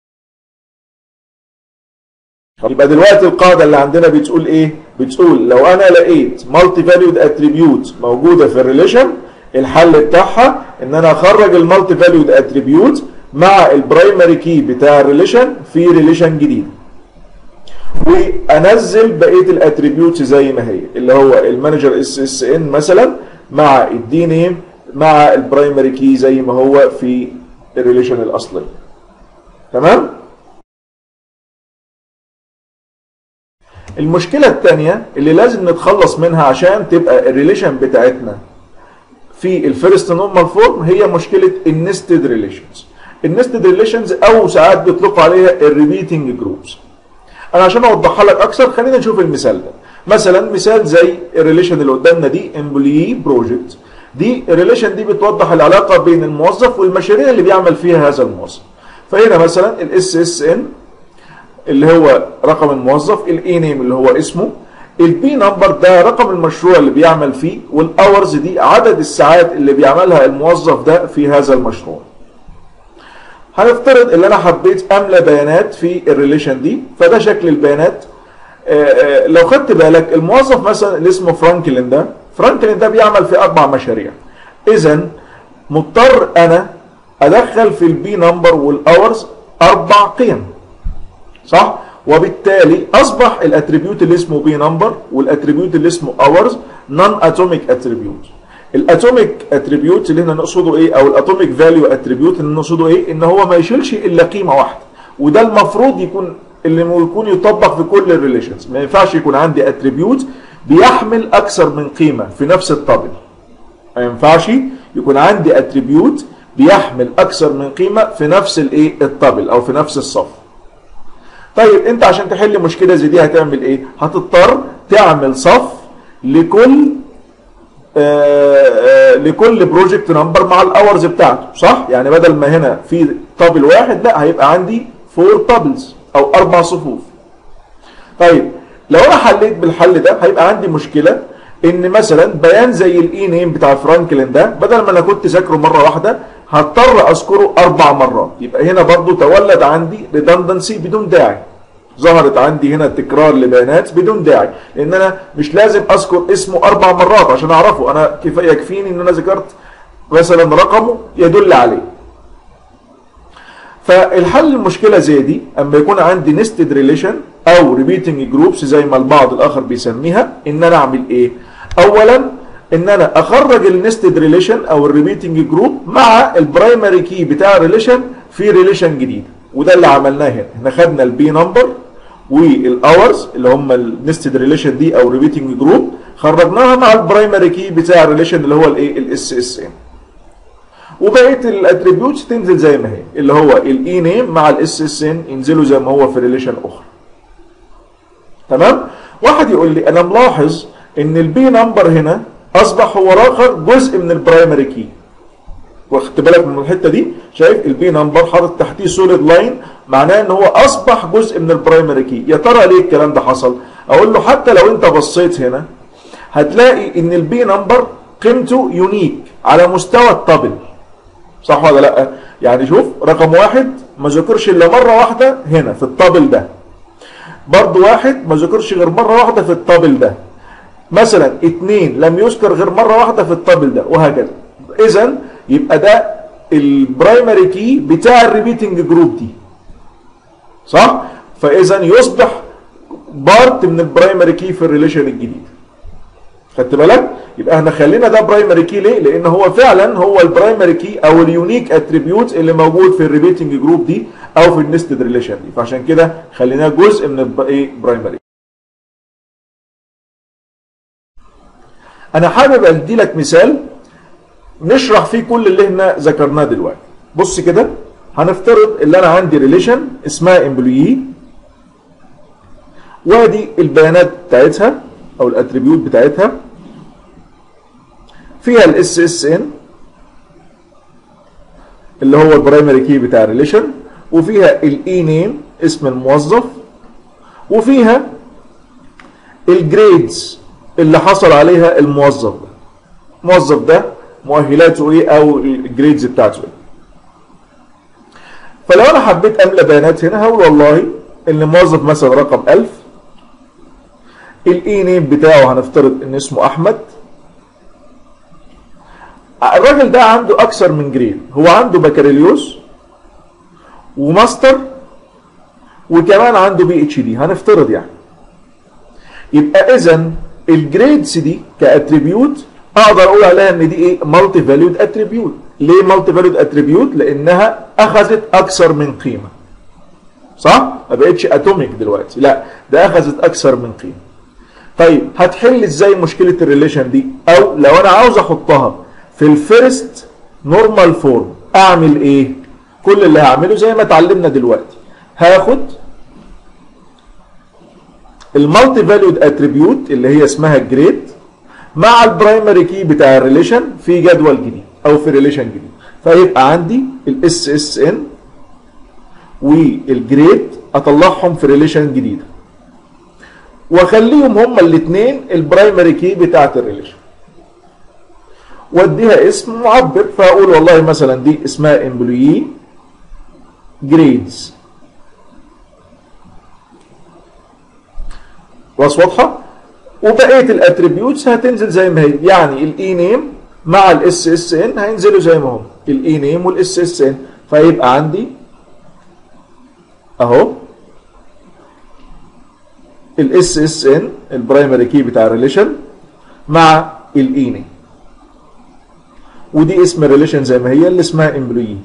يبقى دلوقتي القاعده اللي عندنا بتقول ايه؟ بتقول لو انا لقيت مالتي فاليود اتريبيوت موجوده في الريليشن، الحل بتاعها ان انا اخرج المالتي فاليود اتريبيوت مع البرايمري كي بتاع الريليشن في ريليشن جديد، وانزل بقيه الاتريبيوتس زي ما هي اللي هو المانجر اس اس ان مثلا مع الدي نيم مع البرايمري كي زي ما هو في الريليشن الاصلي. تمام؟ المشكله الثانيه اللي لازم نتخلص منها عشان تبقى الريليشن بتاعتنا في الفيرست نورمال فورم هي مشكله النستد ريليشنز. النستد ريليشنز او ساعات بيطلقوا عليها الريبيتنج جروبس. انا عشان اوضحها لك اكثر خلينا نشوف المثال ده. مثلا مثال زي الريليشن اللي قدامنا دي امبلوي بروجكت. دي الريليشن دي بتوضح العلاقه بين الموظف والمشاريع اللي بيعمل فيها هذا الموظف. فهنا مثلا الاس اس ان اللي هو رقم الموظف، الاي نيم اللي هو اسمه، البي نمبر ده رقم المشروع اللي بيعمل فيه، والاورز دي عدد الساعات اللي بيعملها الموظف ده في هذا المشروع. هنفترض ان انا حبيت املى بيانات في الريليشن دي، فده شكل البيانات. لو خدت بالك الموظف مثلا اللي اسمه فرانكلين ده بيعمل في 4 مشاريع. اذا مضطر انا ادخل في البي نمبر والاورز 4 قيم، صح؟ وبالتالي اصبح الاتريبيوت اللي اسمه بي نمبر والاتريبيوت اللي اسمه اورز نون اتوميك اتريبيوت. الاتوميك اتريبيوت اللي هنا نقصده ايه؟ او الاتوميك فاليو اتريبيوت اللي نقصده ايه؟ ان هو ما يشيلش الا قيمه واحده، وده المفروض يكون يطبق في كل الريليشنز. ما ينفعش يكون عندي اتريبيوت بيحمل اكثر من قيمه في نفس الطابل. ما ينفعش يكون عندي اتريبيوت بيحمل اكثر من قيمه في نفس الايه؟ الطابل او في نفس الصف. طيب انت عشان تحل مشكله زي دي هتعمل ايه؟ هتضطر تعمل صف لكل بروجكت نمبر مع الاورز بتاعته، صح؟ يعني بدل ما هنا في طابل واحد لا هيبقى عندي 4 طابلز او 4 صفوف. طيب لو انا حليت بالحل ده هيبقى عندي مشكله ان مثلا بيان زي الاي نيم بتاع فرانكلين ده بدل ما انا كنت ذاكره مره واحده هضطر اذكره 4 مرات. يبقى هنا برضو تولد عندي ريدندنسي بدون داعي، ظهرت عندي هنا تكرار لبيانات بدون داعي، لان انا مش لازم اذكر اسمه 4 مرات عشان اعرفه، انا يكفيني ان انا ذكرت مثلا رقمه يدل عليه. فالحل المشكله زي دي اما يكون عندي نستد ريليشن او ريبيتنج جروبس زي ما البعض الاخر بيسميها، ان انا اعمل ايه؟ اولا ان انا اخرج النستد ريليشن او الريبيتنج جروب مع البرايمري كي بتاع الريليشن في ريليشن جديد، وده اللي عملناه هنا. احنا خدنا البي نمبر والاورز اللي هم النستد ريليشن دي او ريبيتنج جروب، خرجناها مع البرايمري كي بتاع الريليشن اللي هو الايه؟ الاس اس ان. وبقيه الاتريبيوتس تنزل زي ما هي، اللي هو الاي نيم مع الاس اس ان ينزلوا زي ما هو في ريليشن اخرى. تمام؟ واحد يقول لي انا ملاحظ ان البي نمبر هنا اصبح هو اخر جزء من البرايمري كي. واخدت بالك من الحته دي؟ شايف البي نمبر حاطط تحتيه سوليد لاين، معناه ان هو اصبح جزء من البرايمري كي. يا ترى ليه الكلام ده حصل؟ اقول له حتى لو انت بصيت هنا هتلاقي ان البي نمبر قيمته يونيك على مستوى التابل. صح ولا لا؟ يعني شوف رقم واحد ما ذكرش الا مره واحده هنا في التابل ده. برضه واحد ما ذكرش غير مره واحده في التابل ده. مثلا 2 لم يذكر غير مره واحده في التابل ده، وهكذا. اذا يبقى ده البرايمري كي بتاع الريبيتنج جروب دي. صح؟ فاذا يصبح بارت من البرايمري كي في الريليشن الجديد. خدت بالك؟ يبقى احنا خلينا ده برايمري كي ليه؟ لان هو فعلا هو البرايمري كي او اليونيك اتريبيوت اللي موجود في الريبيتنج جروب دي او في النستد ريليشن دي، فعشان كده خليناه جزء من البرايمري. انا حابب ادي لك مثال نشرح فيه كل اللي احنا ذكرناه دلوقتي. بص كده، هنفترض ان انا عندي ريليشن اسمها امبلويي، وادي البيانات بتاعتها او الاتريبيوت بتاعتها، فيها الاس اس ان اللي هو البرايمري كي بتاع الريليشن، وفيها الاي نيم اسم الموظف، وفيها الجريدز اللي حصل عليها الموظف ده. الموظف ده مؤهلاته ايه او الجريدز بتاعته ايه. فلو انا حبيت املى بيانات هنا هقول والله ان الموظف مثلا رقم 1000، الاي نيم بتاعه هنفترض ان اسمه احمد. الراجل ده عنده اكثر من جريد، هو عنده بكالوريوس وماستر وكمان عنده بي اتش دي هنفترض يعني. يبقى اذا الجريدز دي كاتريبيوت اقدر اقول عليها ان دي ايه؟ مالتي فاليود اتريبيوت. ليه مالتي فاليود اتريبيوت؟ لانها اخذت اكثر من قيمه. صح؟ ما بقتش اتوميك دلوقتي، لا ده اخذت اكثر من قيمه. طيب هتحل ازاي مشكله الريليشن دي؟ او لو انا عاوز احطها في الفيرست نورمال فورم اعمل ايه؟ كل اللي هعمله زي ما اتعلمنا دلوقتي، هاخد المالتي فاليود اتريبيوت اللي هي اسمها الجريد مع البرايمري كي بتاع الريليشن في جدول جديد او في ريليشن جديد، فيبقى عندي الاس اس ان والجريد اطلعهم في ريليشن جديده واخليهم هما الاثنين البرايمري كي بتاعت الريليشن، واديها اسم معبر، فاقول والله مثلا دي اسمها امبلويي جريدز. واضحه؟ وبقيه الاتريبيوتس هتنزل زي ما هي، يعني الاي نيم مع الاس اس ان هينزلوا زي ما هم، الاي نيم والاس اس ان، فيبقى عندي اهو الاس اس ان البرايمري كي بتاع الريليشن مع الاي نيم، ودي اسم الريليشن زي ما هي اللي اسمها امبلويي.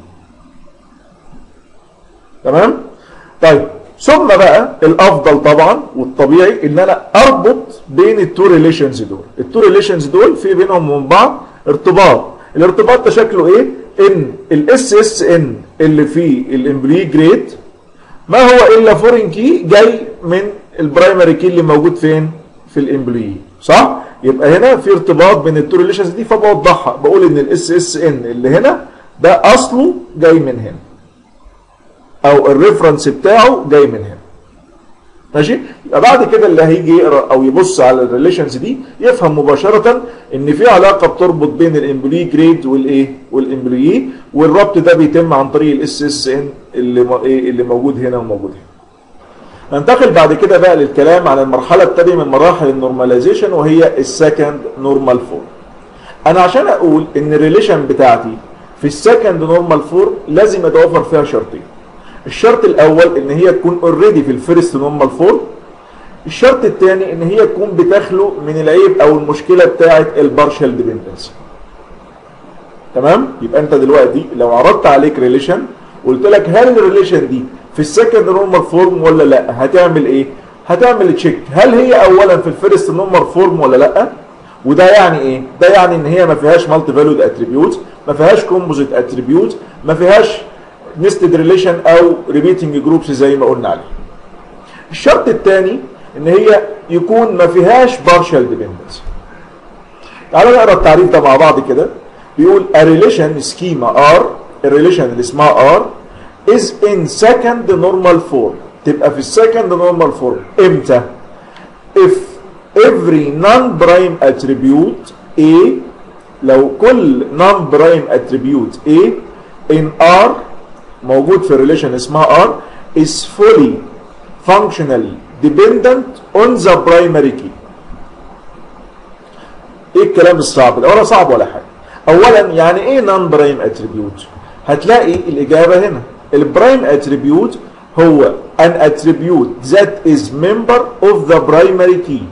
تمام؟ طيب ثم بقى الافضل طبعا والطبيعي ان انا اربط بين التو ريليشنز دول. التو ريليشنز دول في بينهم وبين بعض ارتباط. الارتباط ده شكله ايه؟ ان الاس اس ان اللي فيه الامبلويي جريد ما هو الا فورين كي جاي من البرايمري كي اللي موجود فين؟ في الامبلويي. صح؟ يبقى هنا في ارتباط بين التو ريليشنز دي، فبوضحها بقول ان الاس اس ان اللي هنا ده اصله جاي من هنا او الريفرنس بتاعه جاي من هنا. ماشي؟ يبقى بعد كده اللي هيجي يقرا او يبص على الريليشنز دي يفهم مباشره ان في علاقه بتربط بين الامبلويي جريد والايه؟ والامبلويي، والربط ده بيتم عن طريق الاس اس ان اللي موجود هنا وموجود هنا. ننتقل بعد كده بقى للكلام عن المرحله الثانيه من مراحل النورماليزيشن وهي السكند نورمال فورم. انا عشان اقول ان الريليشن بتاعتي في السكند نورمال فورم لازم اتوفر فيها شرطين. الشرط الاول ان هي تكون اوريدي في الفيرست نورمال فورم. الشرط الثاني ان هي تكون بتخلو من العيب او المشكله بتاعه البارشال ديبندنسي. تمام؟ يبقى انت دلوقتي لو عرضت عليك ريليشن وقلت لك هل الريليشن دي في السكند نورمال فورم ولا لا؟ هتعمل ايه؟ هتعمل تشيك هل هي اولا في الفيرست نورمال فورم ولا لا؟ وده يعني ايه؟ ده يعني ان هي ما فيهاش مالتي فاليود اتريبيوت، ما فيهاش كومبوزيت اتريبيوت، ما فيهاش نستد ريليشن او ريبيتنج جروبس زي ما قلنا عليه. الشرط الثاني ان هي يكون ما فيهاش partial dependence. تعالوا نقرا التعريف ده مع بعض كده. بيقول a relation schema R، الريليشن اللي اسمها R is in second normal form، تبقى في السكند normal form امتى؟ if every non-prime attribute A، لو كل non-prime attribute A in R موجود في الريليشن اسمها R is fully functionally dependent on the primary key. ايه الكلام الصعب ده؟ ولا صعب ولا حاجه. اولا يعني ايه non-prime attribute؟ هتلاقي الاجابه هنا. البرايم attribute هو an attribute that is member of the primary key.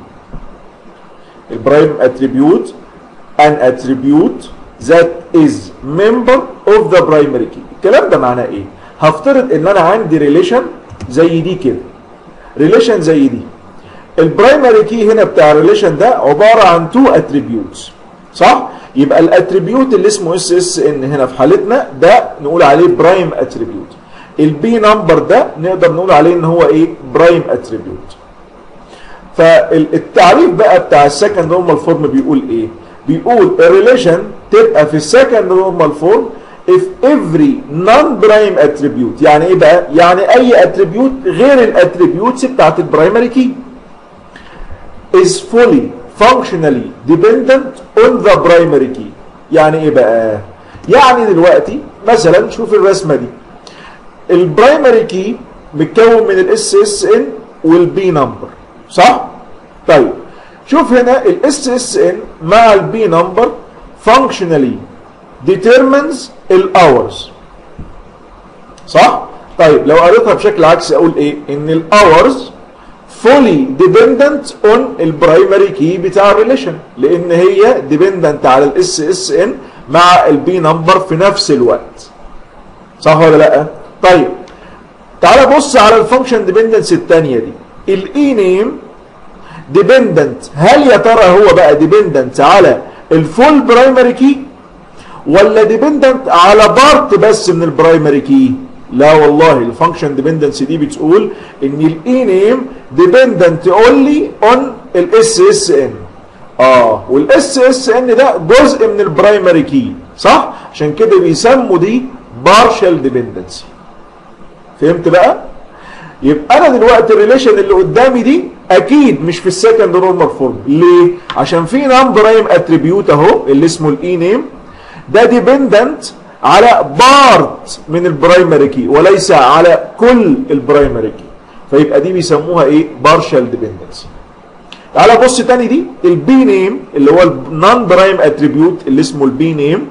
البرايم attribute an attribute that is member of the primary key. الكلام ده معناه ايه؟ هفترض ان انا عندي ريليشن زي دي كده، ريليشن زي دي. البرايمري كي هنا بتاع الريليشن ده عباره عن تو اتريبيوتس، صح؟ يبقى الاتريبيوت اللي اسمه اس اس ان هنا في حالتنا ده نقول عليه برايم اتريبيوت. البي نمبر ده نقدر نقول عليه ان هو ايه؟ برايم اتريبيوت. فالتعريف بقى بتاع السكند نورمال فورم بيقول ايه؟ بيقول الريليشن تبقى في السكند نورمال فورم if every non-prime attribute. يعني ايه بقى؟ يعني اي اتريبيوت غير الاتريبيوتس بتاعت البرايمري كي is fully functionally dependent on the primary key. يعني ايه بقى؟ يعني دلوقتي مثلا شوف الرسمه دي. البرايمري كي متكون من الاس اس ان والبي نمبر، صح؟ طيب شوف هنا الاس اس ان مع البي نمبر functionally determines الاورز، صح؟ طيب لو قريتها بشكل عكسي اقول ايه؟ ان الاورز fully dependent on البرايمري كي بتاع الريليشن، لان هي dependent على الاس اس ان مع البي نمبر في نفس الوقت، صح ولا لا؟ طيب تعال بص على الفانكشن ديبندنس الثانيه دي. الاي نيم ديبندنت، هل يا ترى هو بقى ديبندنت على الفول برايمري كي ولا ديبندنت على بارت بس من البرايمري كي؟ لا والله، الفانكشن ديبندنس دي بتقول ان الاي نيم ديبندنت اونلي اون الاس اس ان. والاس اس ان ده جزء من البرايمري كي، صح؟ عشان كده بيسموا دي بارشال ديبندنسي. فهمت بقى؟ يبقى انا دلوقتي الريليشن اللي قدامي دي اكيد مش في السكند نورمال فورم. ليه؟ عشان في نون برايم اتريبيوت اهو اللي اسمه الاي نيم ده ديبندنت على بارت من البرايمري كي وليس على كل البرايمري كي، فيبقى دي بيسموها ايه؟ بارشال ديبندنسي. تعالى بص تاني دي البي نيم اللي هو النون برايم اتريبيوت اللي اسمه البي نيم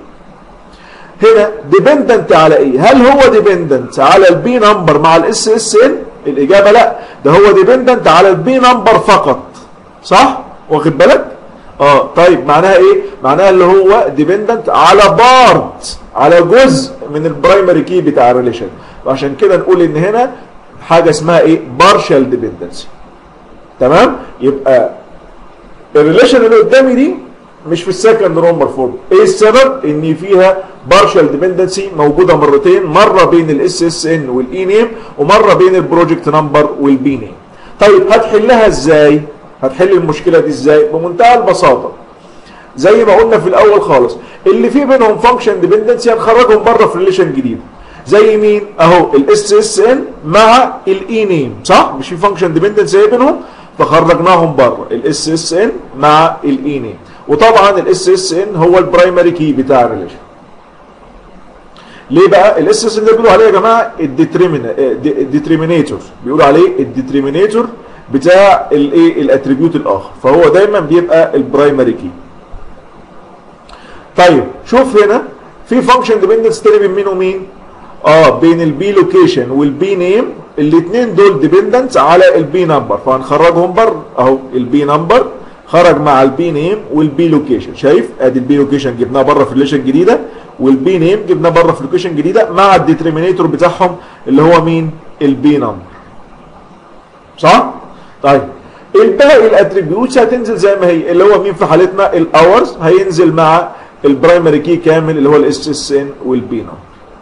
هنا ديبندنت على ايه؟ هل هو ديبندنت على البي نمبر مع الاس اس ان؟ الاجابه لا، ده هو ديبندنت على البي نمبر فقط، صح؟ واخد بالك؟ طيب معناها ايه؟ معناها اللي هو ديبندنت على بارت، على جزء من البرايمري كي بتاع الريليشن، وعشان كده نقول ان هنا حاجه اسمها ايه؟ بارشال ديبندنسي. تمام؟ يبقى الريليشن اللي قدامي دي مش في السكند نورمال فورم. ايه السبب؟ ان فيها بارشال ديبندنسي موجوده مرتين، مره بين الاس اس ان والاي نيم ومره بين البروجكت نمبر والبي نيم. طيب هتحلها ازاي؟ هتحل المشكله دي ازاي؟ بمنتهى البساطه. زي ما قلنا في الاول خالص، اللي في بينهم فانكشن ديبندنسي هنخرجهم بره في ريليشن جديد. زي مين؟ اهو الاس اس ان مع الاي نيم، صح؟ مش في فانكشن ديبندنسي بينهم فخرجناهم بره، الاس اس ان مع الاي نيم. وطبعا الاس اس ان هو البرايمري كي بتاع الريليشن. ليه بقى؟ الاس اس ان ده بيقولوا عليه يا جماعه الديترمينيتور، بيقولوا عليه الديترمينيتور بتاع الايه؟ الاتريبيوت الاخر، فهو دايما بيبقى البرايمري كي. طيب شوف هنا في فانكشن ديبندنس تاني بين مين ومين؟ بين البي لوكيشن والبي نيم، الاثنين دول ديبندنس على البي نمبر، فهنخرجهم بره اهو. البي نمبر خرج مع البي نيم والبي لوكيشن، شايف؟ ادي البي لوكيشن جبناه بره في ريليشن جديده، والبي نيم جبناه بره في لوكيشن جديده مع الديترمينيتور بتاعهم اللي هو مين؟ البي نمبر، صح؟ طيب الباقي الاتريبيوتس هتنزل زي ما هي، اللي هو مين في حالتنا؟ الاورز هينزل مع البرايمري كي كامل اللي هو الاس اس ان والبي نمبر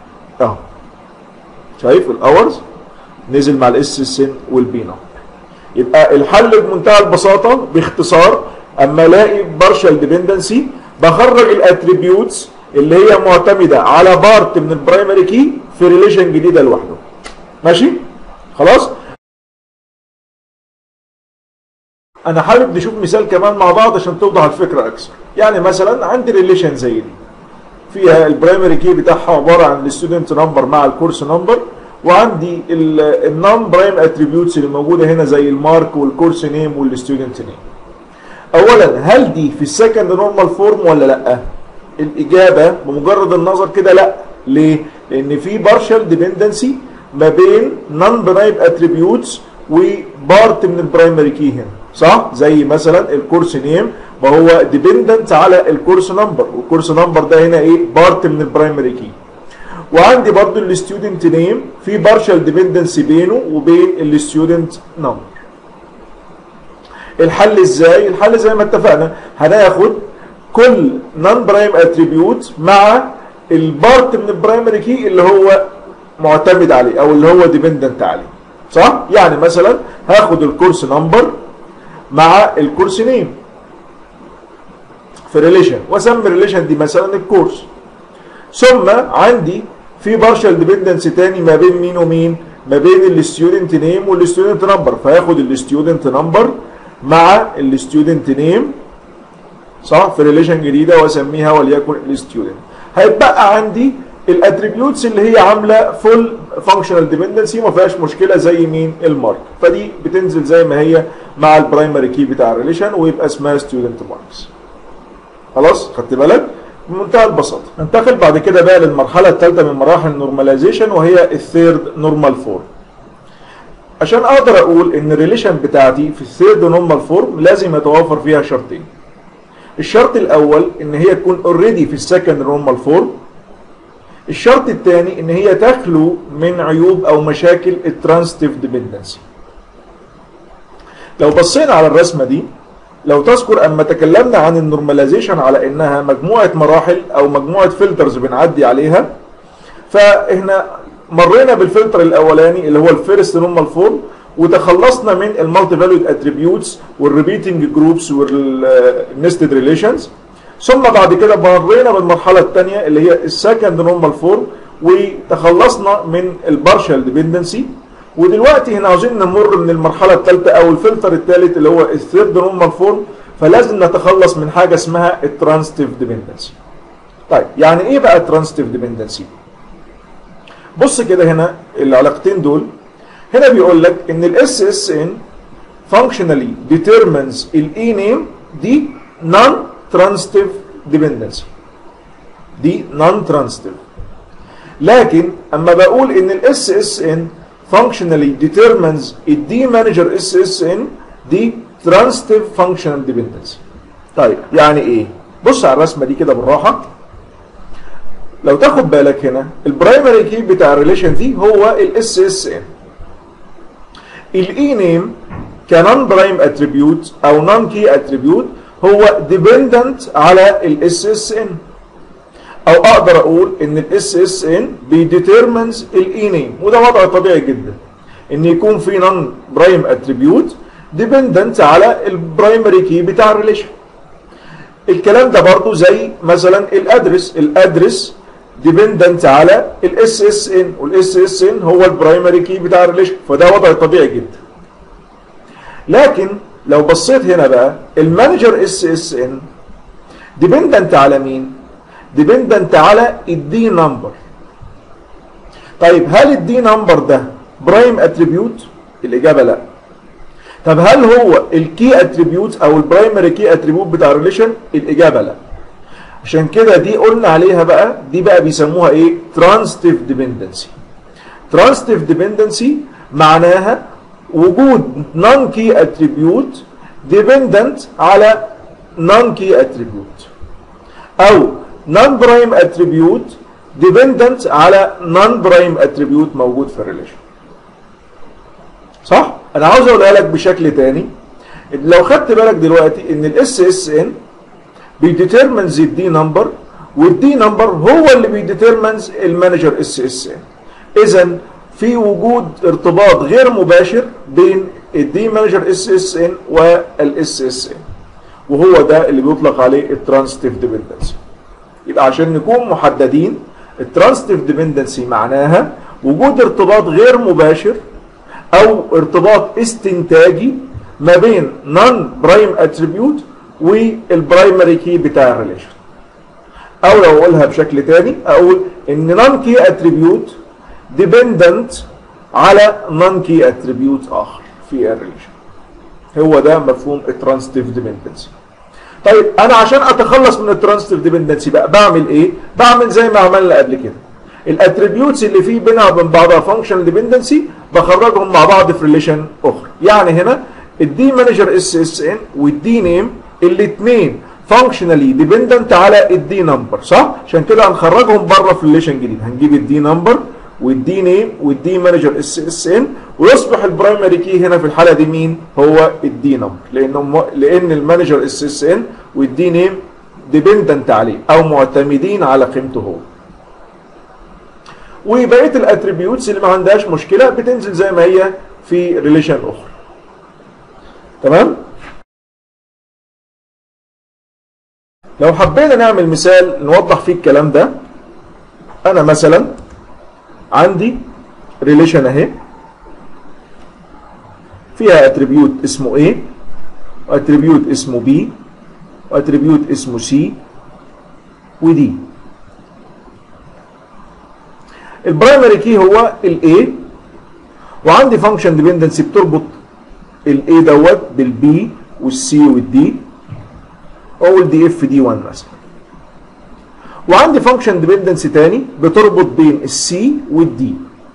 اهو. شايف الاورز نزل مع الاس اس ان والبي نمبر. يبقى الحل بمنتهى البساطه باختصار، اما الاقي بارشال ديبندنسي بخرج الاتريبيوتس اللي هي معتمده على بارت من البرايمري كي في ريليشن جديده لوحده. ماشي؟ خلاص؟ انا حابب نشوف مثال كمان مع بعض عشان توضح الفكره اكثر. يعني مثلا عندي ريليشن زي دي فيها البرايمري كي بتاعها عباره عن الستودنت نمبر مع الكورس نمبر، وعندي النون برايم اتريبيوتس اللي موجوده هنا زي المارك والكورس نيم والستودنت نيم. اولا هل دي في السكند نورمال فورم ولا لا؟ الاجابه بمجرد النظر كده لا. ليه؟ لان في بارشال ديبندنسي ما بين نون برايم اتريبيوتس وبارت من البرايمري كي هنا، صح؟ زي مثلا الكورس نيم ما هو ديبندنت على الكورس نمبر، والكورس نمبر ده هنا ايه؟ بارت من البرايمري كي. وعندي برضو الستودنت نيم في بارشال ديبندنسي بينه وبين الستودنت نمبر. الحل ازاي؟ الحل زي ما اتفقنا هناخد كل نون برايم اتريبيوت مع البارت من البرايمري كي اللي هو معتمد عليه او اللي هو ديبندنت عليه، صح؟ يعني مثلا هاخد الكورس نمبر مع الكورس نيم في ريليشن واسمي الريليشن دي مثلا الكورس، ثم عندي في بارشال ديبندنسي تاني ما بين مين ومين؟ ما بين الستودنت نيم والستودنت نمبر، فهاخد الستودنت نمبر مع الستودنت نيم، صح؟ في ريليشن جديده واسميها وليكن الستودنت. هيتبقى عندي الاتريبيوتس اللي هي عامله فول فانكشنال ديبندنسي ما فيهاش مشكله زي مين؟ المارك، فدي بتنزل زي ما هي مع البرايمري كي بتاع الريليشن ويبقى اسمها ستودنت ماركس. خلاص؟ خدت بالك؟ بمنتهى البساطه. ننتقل بعد كده بقى للمرحله الثالثه من مراحل النورماليزيشن وهي الثيرد نورمال فورم. عشان اقدر اقول ان الريليشن بتاعتي في الثيرد نورمال فورم لازم يتوافر فيها شرطين. الشرط الاول ان هي تكون اوريدي في السكند نورمال فورم. الشرط الثاني ان هي تخلو من عيوب او مشاكل الترانستيف ديبندنسي. لو بصينا على الرسمه دي لو تذكر اما تكلمنا عن النورماليزيشن على انها مجموعه مراحل او مجموعه فلترز بنعدي عليها، فاحنا مرينا بالفلتر الاولاني اللي هو الفيرست نورمال فورم وتخلصنا من المالتي فاليود اتريبيوتس والريبيتنج جروبس والنستد ريليشنز، ثم بعد كده مرينا بالمرحله الثانيه اللي هي السكند نورمال فورم وتخلصنا من البارشال ديبندنسي، ودلوقتي هنا عاوزين نمر من المرحله الثالثه او الفلتر الثالث اللي هو الثيرد نورمال فورم، فلازم نتخلص من حاجه اسمها الترانستيف ديبندنسي. طيب يعني ايه بقى الترانستيف ديبندنسي؟ بص كده هنا العلاقتين دول، هنا بيقول لك ان الاس اس ان functionally determines الاي نيم دي non transitive dependency، دي non transitive. لكن اما بقول ان الاس اس ان functionally determines الدي مانجر اس اس ان دي transitive functional dependency. طيب يعني ايه؟ بص على الرسمه دي كده بالراحه. لو تاخد بالك هنا البرايمري كي بتاع الريليشن دي هو الاس اس ان. الاي نيم كنون برايم اتريبيوت او نون كي اتريبيوت هو ديبندنت على الاس اس ان، او اقدر اقول ان الاس اس ان بيديترمنز الاي نيم، وده وضع طبيعي جدا ان يكون في نون برايم اتريبيوت ديبندنت على البرايمري كي بتاع الريليشن. الكلام ده برضو زي مثلا الادرس ديبندنت على الاس اس ان، والاس اس ان هو البرايمري كي بتاع الريليشن، فده وضع طبيعي جدا. لكن لو بصيت هنا بقى المانجر اس اس ان ديبندنت على مين؟ ديبندنت على الدي نمبر. طيب هل الدي نمبر ده برايم اتريبيوت؟ الاجابه لا. طب هل هو الكي اتريبيوت او البرايمري كي اتريبيوت بتاع الريليشن؟ الاجابه لا. عشان كده دي قلنا عليها بقى، دي بقى بيسموها ايه؟ ترانستيف ديبندنسي. ترانستيف ديبندنسي معناها وجود نون كي اتريبيوت ديبندنت على نون كي اتريبيوت، او نون برايم اتريبيوت ديبندنت على نون برايم اتريبيوت موجود في الريليشن. صح؟ انا عاوز اقولها لك بشكل تاني. لو خدت بالك دلوقتي ان الاس اس ان بيديترمنز الدي نمبر، والدي نمبر هو اللي بيديترمنز المانجر اس اس ان. اذا في وجود ارتباط غير مباشر بين الدي مانجر اس اس ان والاس اس ان، وهو ده اللي بيطلق عليه الترانزيتيف ديبندنسي. يبقى عشان نكون محددين، الترانزيتيف ديبندنسي معناها وجود ارتباط غير مباشر او ارتباط استنتاجي ما بين نون برايم اتريبيوت والبرايمري كي بتاع الريليشن. او لو اقولها بشكل تاني اقول ان نون كي اتريبيوت ديبندنت على نون كي اتريبيوت اخر في الريليشن. هو ده مفهوم الترانزيتيف ديبندنسي. طيب انا عشان اتخلص من الترانزيتيف ديبندنسي بقى بعمل ايه؟ بعمل زي ما عملنا قبل كده. الاتريبيوتس اللي فيه بينها وبين بعضها فانكشنال ديبندنسي بخرجهم مع بعض في ريليشن اخرى. يعني هنا الدي مانجر اس اس ان والدي نيم الاثنين فانكشنالي ديبندنت على الدي نمبر، صح؟ عشان كده هنخرجهم بره في ريليشن جديد، هنجيب الدي نمبر والدي نيم والدي مانجر اس اس ان، ويصبح البرايمري كي هنا في الحاله دي مين؟ هو الدي نمبر، لان المانجر اس اس ان والدي نيم ديبندنت عليه او معتمدين على قيمته هو. وبقيه الاتريبيوتس اللي ما عندهاش مشكله بتنزل زي ما هي في ريليشن اخرى. تمام؟ لو حبينا نعمل مثال نوضح فيه الكلام ده، انا مثلا عندي ريليشن اهي فيها اتريبيوت اسمه A واتريبيوت اسمه B واتريبيوت اسمه C ودي. البرايمري كي هو A، وعندي فانكشن ديبندنسي بتربط A دوت بالB والC والD، اقول دي اف دي 1 مثلا. وعندي فانكشن ديبندنسي تاني بتربط بين السي والدي.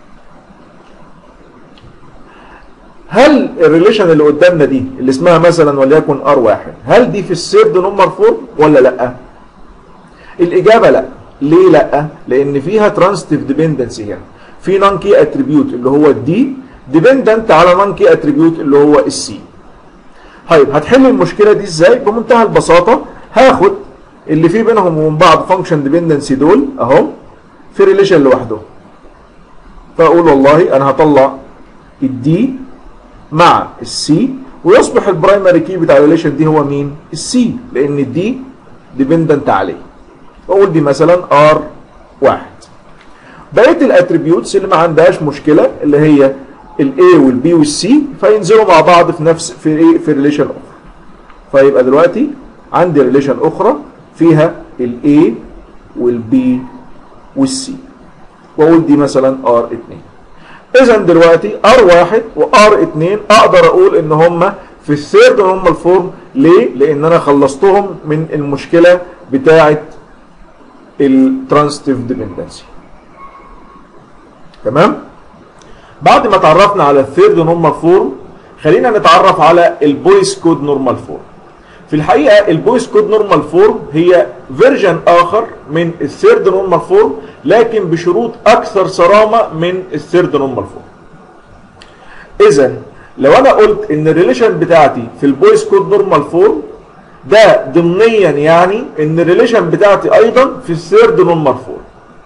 هل الريليشن اللي قدامنا دي اللي اسمها مثلا وليكن R1 هل دي في الثيرد نمبر فورم ولا لا؟ الاجابه لا. ليه لا؟ لان فيها ترانزيتيف ديبندنسي هنا، في نون كي اتريبيوت اللي هو الدي ديبندنت على نون كي اتريبيوت اللي هو السي. طيب هتحل المشكله دي ازاي؟ بمنتهى البساطه هاخد اللي في بينهم وبين بعض فانكشن ديبندنسي دول اهو في ريليشن لوحدهم، فاقول والله انا هطلع الدي مع السي ويصبح البرايمري كي بتاع الريليشن دي هو مين؟ السي، لان الدي ديبندنت عليه. واقول دي مثلا R1. بقيه الاتريبيوتس اللي ما عندهاش مشكله اللي هي الاي والبي والسي فينزلوا مع بعض في نفس في ريليشن اخرى. فيبقى دلوقتي عندي ريليشن اخرى فيها الاي والبي والسي، واقول دي مثلا R2. اذا دلوقتي R1 وR2 اقدر اقول ان هم في الثيرد نورمال فورم. ليه؟ لان انا خلصتهم من المشكله بتاعه الترانزيتيف ديبندنسي. تمام؟ بعد ما تعرفنا على الثيرد نورمال فورم خلينا نتعرف على البويس كود نورمال فورم. في الحقيقه البويس كود نورمال فورم هي فيرجن اخر من الثيرد نورمال فورم، لكن بشروط اكثر صرامه من الثيرد نورمال فورم. اذا لو انا قلت ان الريليشن بتاعتي في البويس كود نورمال فورم ده ضمنيا يعني ان الريليشن بتاعتي ايضا في الثيرد نورمال فورم،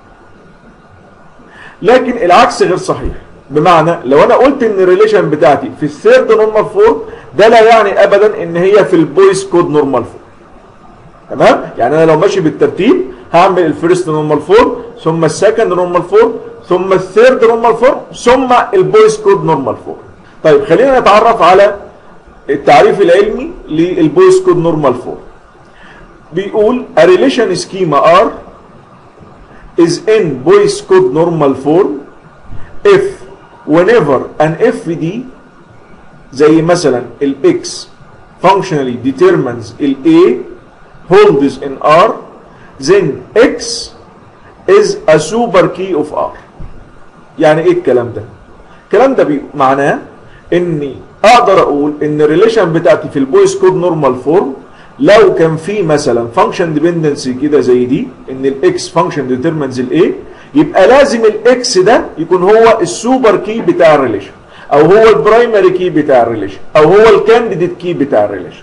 لكن العكس غير صحيح. بمعنى لو انا قلت ان الريليشن بتاعتي في الثيرد نورمال فورم ده لا يعني ابدا ان هي في البويس كود نورمال فورم. تمام؟ يعني انا لو ماشي بالترتيب هعمل الفيرست نورمال فورم ثم السكند نورمال فورم ثم الثيرد نورمال فورم ثم البويس كود نورمال فورم. طيب خلينا نتعرف على التعريف العلمي للبويس كود نورمال فورم. بيقول a relation schema R is in Boyce code normal form if whenever an FD زي مثلا ال X functionally determines ال A holds in R then X is a super key of R. يعني ايه الكلام ده؟ الكلام ده معناه اني اقدر اقول ان الريليشن بتاعتي في البويس كود نورمال فورم لو كان في مثلا فانكشن ديبندنسي كده زي دي ان الاكس فانكشن ديترمينز الاي، يبقى لازم الاكس ده يكون هو السوبر كي بتاع الريليشن او هو البرايمري كي بتاع الريليشن او هو الكانديديت كي بتاع الريليشن.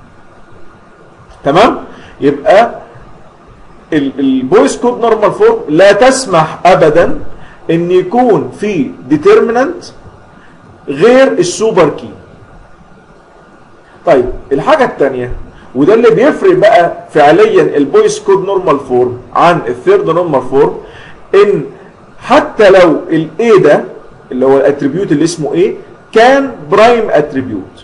تمام؟ يبقى البويس كود نورمال فورم لا تسمح ابدا ان يكون في ديترمينانت غير السوبر كي. طيب الحاجه الثانيه وده اللي بيفرق بقى فعليا البويس كود نورمال فورم عن الثيرد نورمال فورم، ان حتى لو الاي ده اللي هو الاتريبيوت اللي اسمه ايه كان برايم اتريبيوت،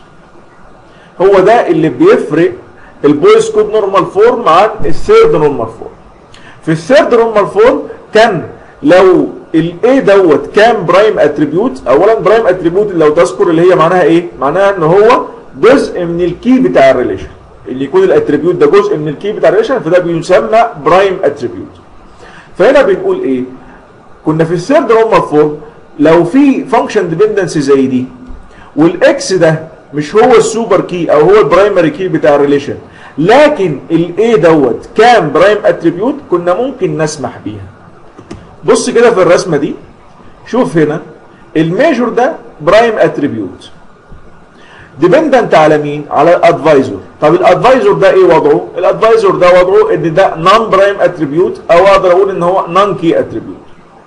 هو ده اللي بيفرق البويس كود نورمال فورم عن الثيرد نورمال فورم. في الثيرد نورمال فورم كان لو الاي دوت كان برايم اتريبيوت، اولا برايم اتريبيوت لو تذكر اللي هي معناها ايه؟ معناها ان هو جزء من الكي بتاع الريليشن، اللي يكون الاتريبيوت ده جزء من الكي بتاع الريليشن فده بيسمى برايم اتريبيوت. فهنا بنقول ايه؟ كنا في الثيرد نورمال فورم لو في فانكشن ديبندنسي زي دي والاكس ده مش هو السوبر كي او هو البرايمري كي بتاع الريليشن، لكن الاي دوت كان برايم اتريبيوت، كنا ممكن نسمح بيها. بص كده في الرسمه دي، شوف هنا الميجور ده برايم اتريبيوت ديبندنت على مين؟ على الادفايزر. طب الادفايزر ده ايه وضعه؟ الادفايزر ده وضعه ان ده نون برايم اتريبيوت، او اقدر اقول ان هو نون كي اتريبيوت.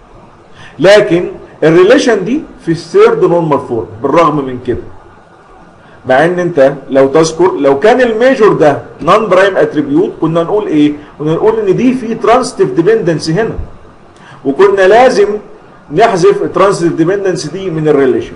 لكن الريليشن دي في الثيرد نورمال فورم بالرغم من كده، مع ان انت لو تذكر لو كان الميجور ده نون برايم اتريبيوت كنا نقول ايه؟ كنا نقول ان دي في ترانزيتيف ديبندنسي هنا، وكنا لازم نحذف الترانزيتيف ديبندنسي دي من الريليشن.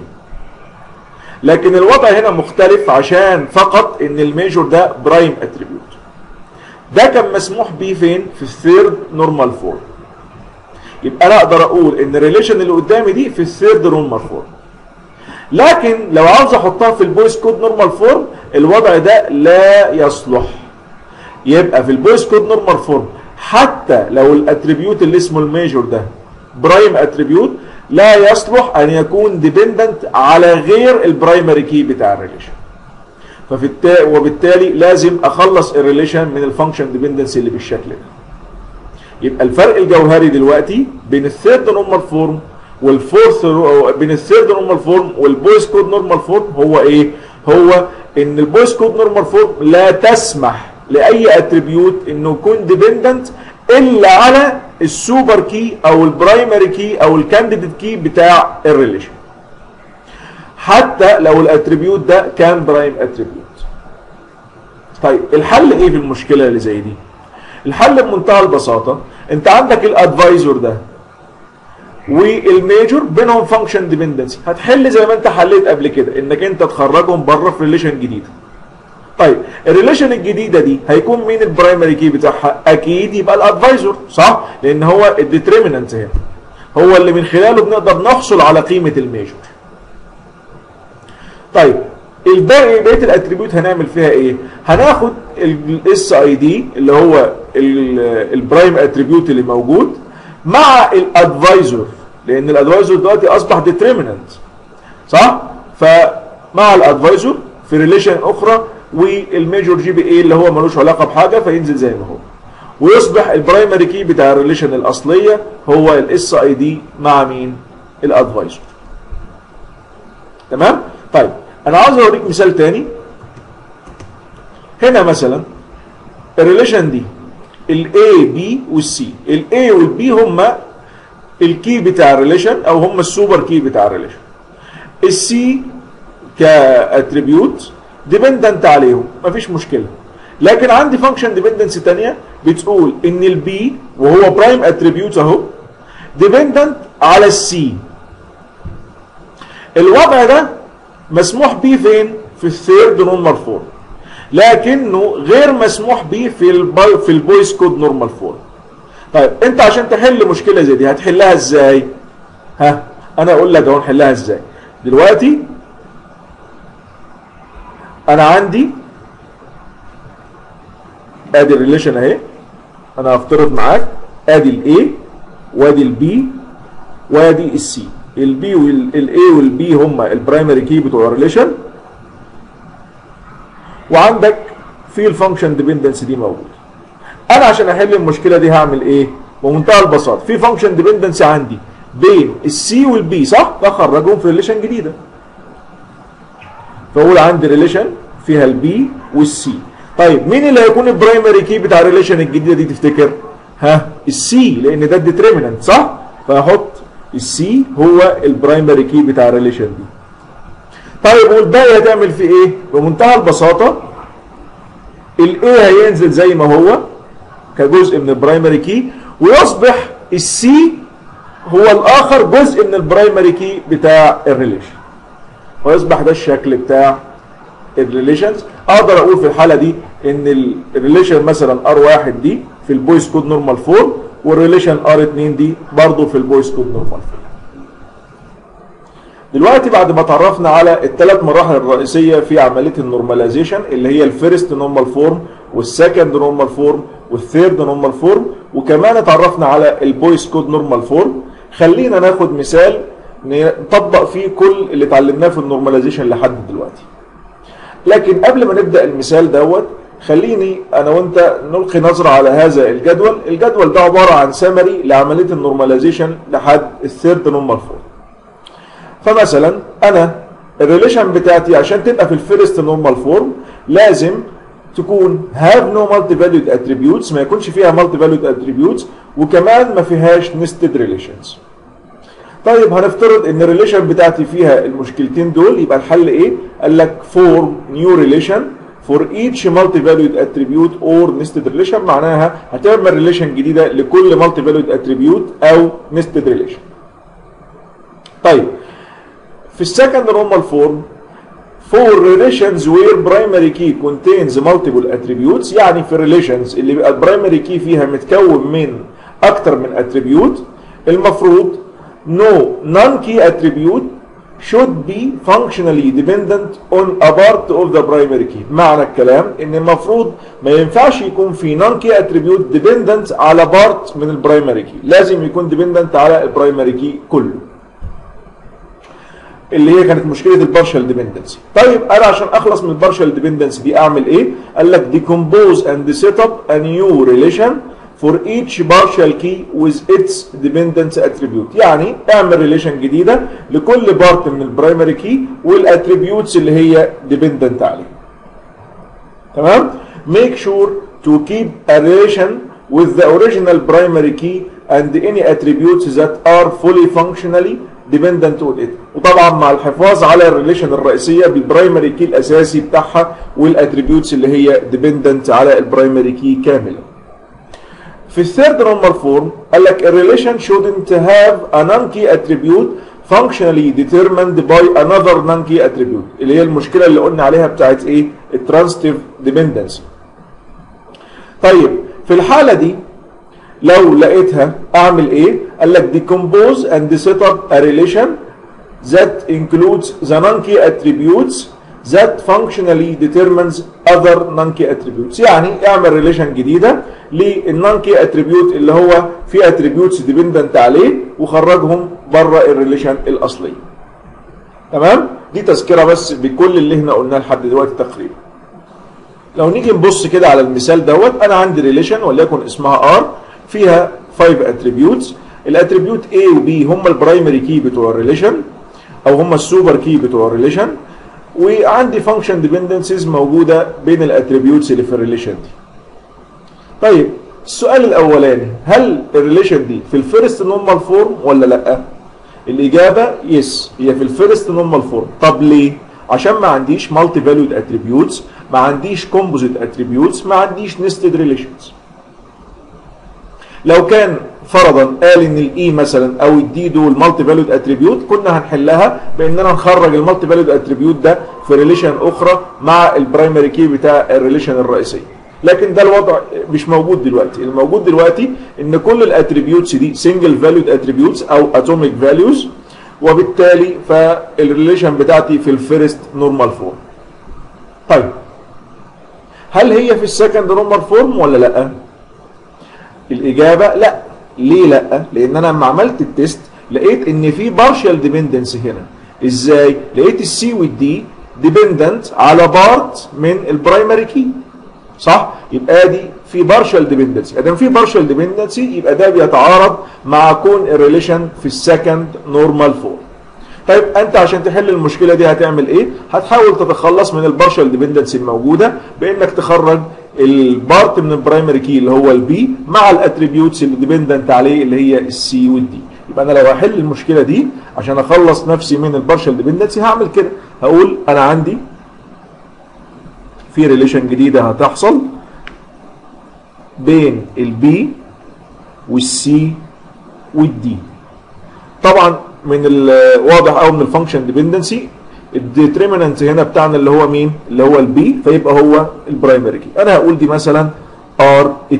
لكن الوضع هنا مختلف عشان فقط ان الميجور ده برايم اتريبيوت. ده كان مسموح بيه فين؟ في الثيرد نورمال فورم. يبقى انا اقدر اقول ان الريليشن اللي قدامي دي في الثيرد نورمال فورم. لكن لو عاوز احطها في البويس كود نورمال فورم الوضع ده لا يصلح. يبقى في البويس كود نورمال فورم حتى لو الاتريبيوت اللي اسمه الميجور ده برايم اتريبيوت لا يصلح ان يكون ديبندنت على غير البرايمري كي بتاع الريليشن. وبالتالي لازم اخلص الريليشن من الفانكشن ديبندنسي اللي بالشكل ده. يبقى الفرق الجوهري دلوقتي بين الثيرد نورمال فورم والفورث، بين الثيرد نورمال فورم والبويس كود نورمال فورم هو ايه؟ هو ان البويس كود نورمال فورم لا تسمح لاي اتريبيوت انه يكون ديبندنت الا على السوبر كي او البرايمري كي او الكانديديت كي بتاع الريليشن، حتى لو الاتريبيوت ده كان برايم اتريبيوت. طيب الحل ايه في المشكله اللي زي دي؟ الحل بمنتهى البساطه، انت عندك الادفايزر ده والميجور بينهم فانكشن ديبندنسي، هتحل زي ما انت حليت قبل كده انك انت تخرجهم بره في ريليشن جديده. طيب الريليشن الجديده دي هيكون مين البرايمري كي بتاعها؟ اكيد يبقى الادفايزر، صح؟ لان هو الديترمينانت هنا، هو اللي من خلاله بنقدر نحصل على قيمه الميجور. طيب الباقي بقيه الاتريبيوت هنعمل فيها ايه؟ هناخد الاس اي دي اللي هو البرايم اتريبيوت اللي موجود مع الادفايزر، لان الادفايزر دلوقتي اصبح ديترمينانت، صح؟ فمع الادفايزر في ريليشن اخرى، والميجور جي بي اي اللي هو ملوش علاقه بحاجه فينزل زي ما هو، ويصبح البرايمري كي بتاع الريليشن الاصليه هو الاس اي دي مع مين؟ الادفايزر. تمام؟ طيب انا عاوز اوريك مثال تاني. هنا مثلا الريليشن دي الاي بي والسي، الاي والبي هما الكي بتاع الريليشن او هما السوبر كي بتاع الريليشن. السي كاتريبيوت ديبندنت عليهم مفيش مشكله، لكن عندي فانكشن ديبندنسي ثانيه بتقول ان البي وهو برايم اتريبيوت اهو ديبندنت على السي. الوضع ده مسموح بيه فين؟ في الثيرد نورمال فورم، لكنه غير مسموح بيه في البويس كود نورمال فورم. طيب انت عشان تحل مشكله زي دي هتحلها ازاي؟ ها انا اقول لك اهو نحلها ازاي. دلوقتي انا عندي ادي الريليشن اهي، انا هفترض معاك ادي الاي وادي البي وادي السي. البي والاي والبي هما البرايمري كي بتوع الريليشن، وعندك في الفانكشن ديبندنسي دي موجود. انا عشان احل المشكله دي هعمل ايه؟ بمنتهى البساطه في فانكشن ديبندنسي عندي بين السي والبي، صح؟ بخرجهم في ريليشن جديده. فاقول عندي ريليشن فيها البي والسي. طيب مين اللي هيكون البرايمري كي بتاع الريليشن الجديده دي تفتكر؟ ها السي، لان ده الديترمينانت، صح؟ فهحط السي هو البرايمري كي بتاع الريليشن دي. طيب والباقي هتعمل فيه ايه؟ بمنتهى البساطه الاي هينزل زي ما هو كجزء من البرايمري كي، ويصبح السي هو الاخر جزء من البرايمري كي بتاع الريليشن، ويصبح ده الشكل بتاع الريليشنز. اقدر اقول في الحاله دي ان الريليشن مثلا R1 دي في البويس كود نورمال فورم، والريليشن R2 دي برضه في البويس كود نورمال فورم. دلوقتي بعد ما اتعرفنا على الثلاث مراحل الرئيسيه في عمليه النورماليزيشن اللي هي الفيرست نورمال فورم والسكند نورمال فورم والثيرد نورمال فورم، وكمان اتعرفنا على البويس كود نورمال فورم، خلينا ناخد مثال نطبق فيه كل اللي اتعلمناه في النورماليزيشن لحد دلوقتي. لكن قبل ما نبدا المثال دوت خليني انا وانت نلقي نظره على هذا الجدول. الجدول ده عباره عن سمري لعمليه النورماليزيشن لحد الثيرد نورمال فورم. فمثلا انا الريليشن بتاعتي عشان تبقى في الفيرست نورمال فورم لازم تكون have no multi-valued attributes، ما يكونش فيها multi-valued attributes، وكمان ما فيهاش nested relations. طيب هنفترض ان الريليشن بتاعتي فيها المشكلتين دول، يبقى الحل ايه؟ قال لك form new relation for each multi-valued attribute or nested relation، معناها هتعمل ريليشن جديده لكل multi-valued attribute او nested relation. طيب في السكند نورمال فورم for relations where primary key contains multiple attributes، يعني في الريليشنز اللي بيبقى البرايمري كي فيها متكون من اكتر من attribute، المفروض no non-key attribute should be functionally dependent on a part of the primary key. معنى الكلام ان المفروض ما ينفعش يكون في non-key attribute dependent على part من البرايمري كي، لازم يكون dependent على البرايمري كي كله، اللي هي كانت مشكله البارشال ديبندنسي. طيب انا عشان اخلص من البارشال ديبندنسي دي اعمل ايه؟ قال لك decompose and set up a new relation for each partial key with its dependence attribute، يعني اعمل ريليشن جديده لكل بارت من البرايمري كي والاتريبيوتس اللي هي dependent عليه. تمام؟ make sure to keep a relation with the original primary key and any attributes that are fully functionally dependent on it، وطبعا مع الحفاظ على الريليشن الرئيسيه بالبرايمري كي الاساسي بتاعها والاتريبيوتس اللي هي dependent على البرايمري كي كامله. في الثيرد نورمال فورم قال لك الريليشن shouldn't have a non-key attribute functionally determined by another non-key attribute، اللي هي المشكله اللي قلنا عليها بتاعت ايه؟ الترانستيف ديبندنسي. طيب في الحاله دي لو لقيتها اعمل ايه؟ قال لك decompose and set up a relation that includes the non-key attributes that functionally determines other non-key attributes، يعني اعمل ريليشن جديده للنون-key attribute اللي هو في attributes dependent عليه وخرجهم بره الريليشن الاصليه. تمام؟ دي تذكره بس بكل اللي احنا قلناه لحد دلوقتي تقريبا. لو نيجي نبص كده على المثال دوت، انا عندي ريليشن وليكن اسمها R فيها 5 attributes، الاتريبيوت A و B هم البرايمري كي بتوع الريليشن او هم السوبر كي بتوع الريليشن، وعندي فانكشن ديبندنسز موجوده بين الاتريبيوتس اللي في الريليشن دي. طيب السؤال الاولاني، هل الريليشن دي في الفيرست نورمال فورم ولا لا؟ الاجابه يس، هي في الفيرست نورمال فورم. طب ليه؟ عشان ما عنديش مالتي فاليود اتريبيوتس، ما عنديش كومبوزيت اتريبيوتس، ما عنديش نستد ريليشنز. لو كان فرضا قال ان الاي مثلا او الدي دول مالتي فاليود اتريبيوت، كنا هنحلها باننا نخرج المالتي فاليود اتريبيوت ده في ريليشن اخرى مع البرايمري كي بتاع الريليشن الرئيسيه. لكن ده الوضع مش موجود دلوقتي، الموجود دلوقتي ان كل الاتريبيوتس دي سنجل فاليود اتريبيوتس او اتوميك فاليوز، وبالتالي فالريليشن بتاعتي في الفيرست نورمال فورم. طيب هل هي في السكند نورمال فورم ولا لا؟ الاجابه لا. ليه لا؟ لان انا لما عملت التيست لقيت ان في بارشال ديبندنس هنا. ازاي؟ لقيت السي والدي ديبندنت على بارت من البرايمري كي، صح؟ يبقى دي في بارشال ديبندنسي، ادام في بارشال ديبندنسي يبقى ده بيتعارض مع كون الريليشن في السكند نورمال فورم. طيب انت عشان تحل المشكله دي هتعمل ايه؟ هتحاول تتخلص من البارشال ديبندنسي الموجوده بانك تخرج البارت من البرايمري كي اللي هو البي مع الاتريبيوتس اللي ديبندنت عليه اللي هي السي والدي. يبقى انا لو هحل المشكله دي عشان اخلص نفسي من البارشال ديبندنسي هعمل كده، هقول انا عندي في ريليشن جديده هتحصل بين البي والسي والدي. طبعا من الواضح قوي من الفانكشن ديبندنسي الديترمينانت هنا بتاعنا اللي هو مين؟ اللي هو البي، فيبقى هو البرايمري كي. انا هقول دي مثلا R2.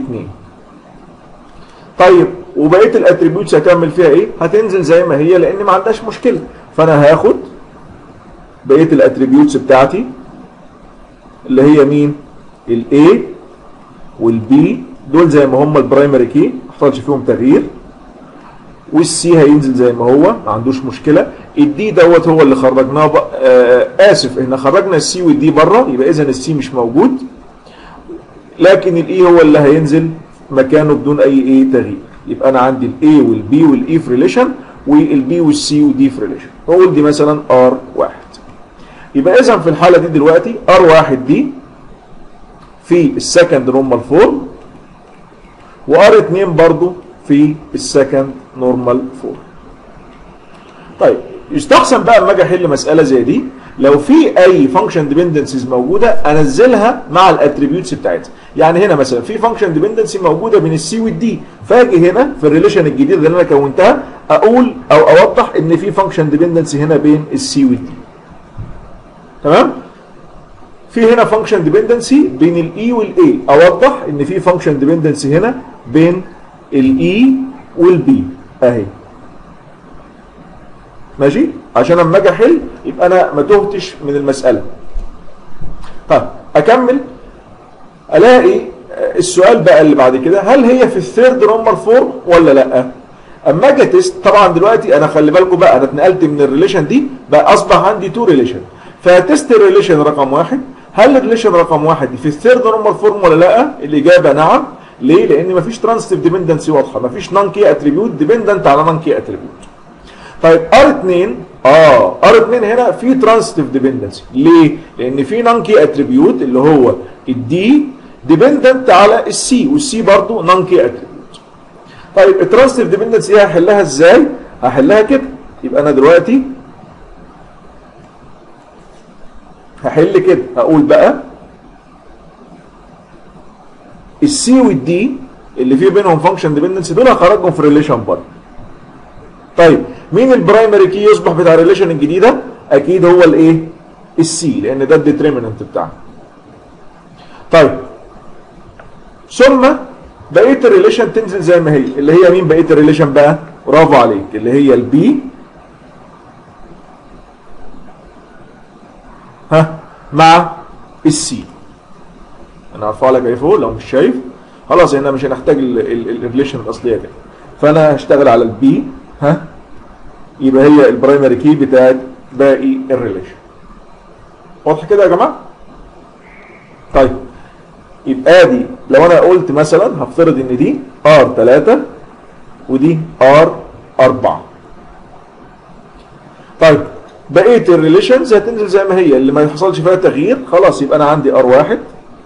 طيب وبقيه الاتريبيوتس هكمل فيها ايه؟ هتنزل زي ما هي لان ما عندهاش مشكله، فانا هاخد بقيه الاتريبيوتس بتاعتي اللي هي مين؟ الاي والبي دول زي ما هم البرايمري كي ما حصلش فيهم تغيير، والسي هينزل زي ما هو ما عندوش مشكله. الدي دوت هو اللي خرجناه اسف احنا خرجنا السي والدي بره، يبقى اذا السي مش موجود، لكن الاي هو اللي هينزل مكانه بدون اي تغيير. يبقى انا عندي الاي والبي والاي في ريليشن، والبي والسي ودي في ريليشن، هقول دي مثلا R1. يبقى اذا في الحاله دي دلوقتي R1 دي في السكند نورمال فورم، وR2 برضو في السكند نورمال فورم. طيب يستحسن بقى لما اجي احل مساله زي دي لو في اي فانكشن ديبندنسيز موجوده انزلها مع الاتريبيوتس بتاعتها. يعني هنا مثلا في فانكشن ديبندنسي موجوده بين السي والدي، فاجي هنا في الريليشن الجديد اللي انا كونتها اقول او اوضح ان في فانكشن ديبندنسي هنا بين السي والدي. تمام؟ في هنا فانكشن ديبندنسي بين الاي والاي، اوضح ان في فانكشن ديبندنسي هنا بين الاي والبي اهي. ماشي؟ عشان اما اجي احل يبقى انا ما تهتش من المساله. طيب اكمل الاقي السؤال بقى اللي بعد كده، هل هي في الثيرد نورمال فورم ولا لا؟ اما اجي تيست طبعا دلوقتي انا خلي بالكم بقى انا اتنقلت من الريليشن دي بقى اصبح عندي تو ريليشن، فتست الريليشن رقم واحد، هل الريليشن رقم واحد دي في الثيرد نورمال فورم ولا لا؟ الاجابه نعم. ليه؟ لان مفيش ترانزيتيف ديبندنسي واضحه، مفيش نون كي اتريبيوت ديبندنت على نون كي اتريبيوت. طيب R2 R2 هنا في ترانزيتيف ديبندنسي، ليه؟ لان في نون كي اتريبيوت اللي هو الدي ديبندنت على السي، والسي برضه نون كي اتريبيوت. طيب الترانزيتيف ديبندنسي هحلها ازاي؟ هحلها كده، يبقى انا دلوقتي هحل كده، هقول بقى السي والدي اللي في بينهم فانكشن ديبندنسي دول هخرجهم في ريليشن برضه. طيب مين البرايمري كي يصبح بتاع الريليشن الجديده؟ اكيد هو الايه؟ السي، لان ده الديترميننت بتاعها. طيب ثم بقيه الريليشن تنزل زي ما هي، اللي هي مين بقيه الريليشن بقى؟ برافو عليك، اللي هي البي مع السي. انا هرفع لك اهي فوق لو مش شايف، خلاص هنا مش هنحتاج الريليشن الاصليه دي، فانا هشتغل على البي يبقى هي البرايمري كي بتاعت باقي الريليشن. واضح كده يا جماعه؟ طيب يبقى دي لو انا قلت مثلا هفترض ان دي R3 ودي R4. طيب بقيه الريليشنز هتنزل زي ما هي، اللي ما يحصلش فيها تغيير خلاص يبقى انا عندي R1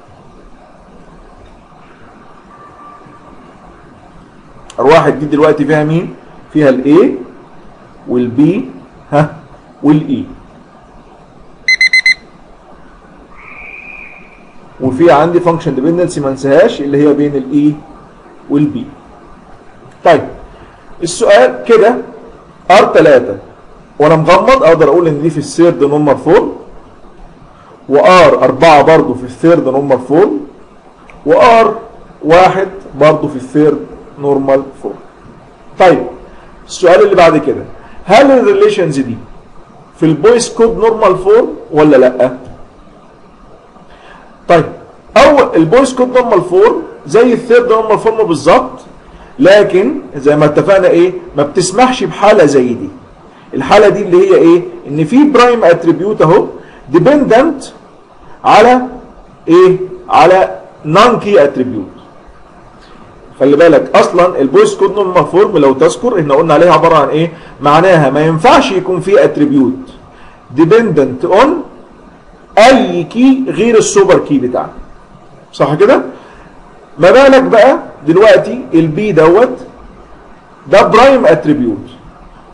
R1 دي دلوقتي فيها مين؟ فيها الاي والبي والاي، وفي عندي فانكشن ديبندنسي ما انساهاش اللي هي بين الاي والبي. طيب السؤال كده R3 وانا مغمض اقدر اقول ان دي في الثيرد نورمال فورم، وR4 برضه في الثيرد نورمال فورم، وR1 برضه في الثيرد نورمال فورم. طيب السؤال اللي بعد كده، هل الريليشنز دي في البويس كود نورمال فورم ولا لا؟ طيب اول البويس كود نورمال فورم زي الثيرد نورمال فورم بالظبط، لكن زي ما اتفقنا ايه؟ ما بتسمحش بحاله زي دي. الحاله دي اللي هي ايه؟ ان في برايم اتريبيوت اهو ديبندنت على ايه؟ على نون كي اتريبيوت. خلي بالك اصلا البويس كود نورمال فورم لو تذكر احنا قلنا عليها عباره عن ايه؟ معناها ما ينفعش يكون في اتريبيوت ديبندنت اون اي كي غير السوبر كي بتاعنا. صح كده؟ ما بالك بقى دلوقتي البي دوت ده برايم اتريبيوت،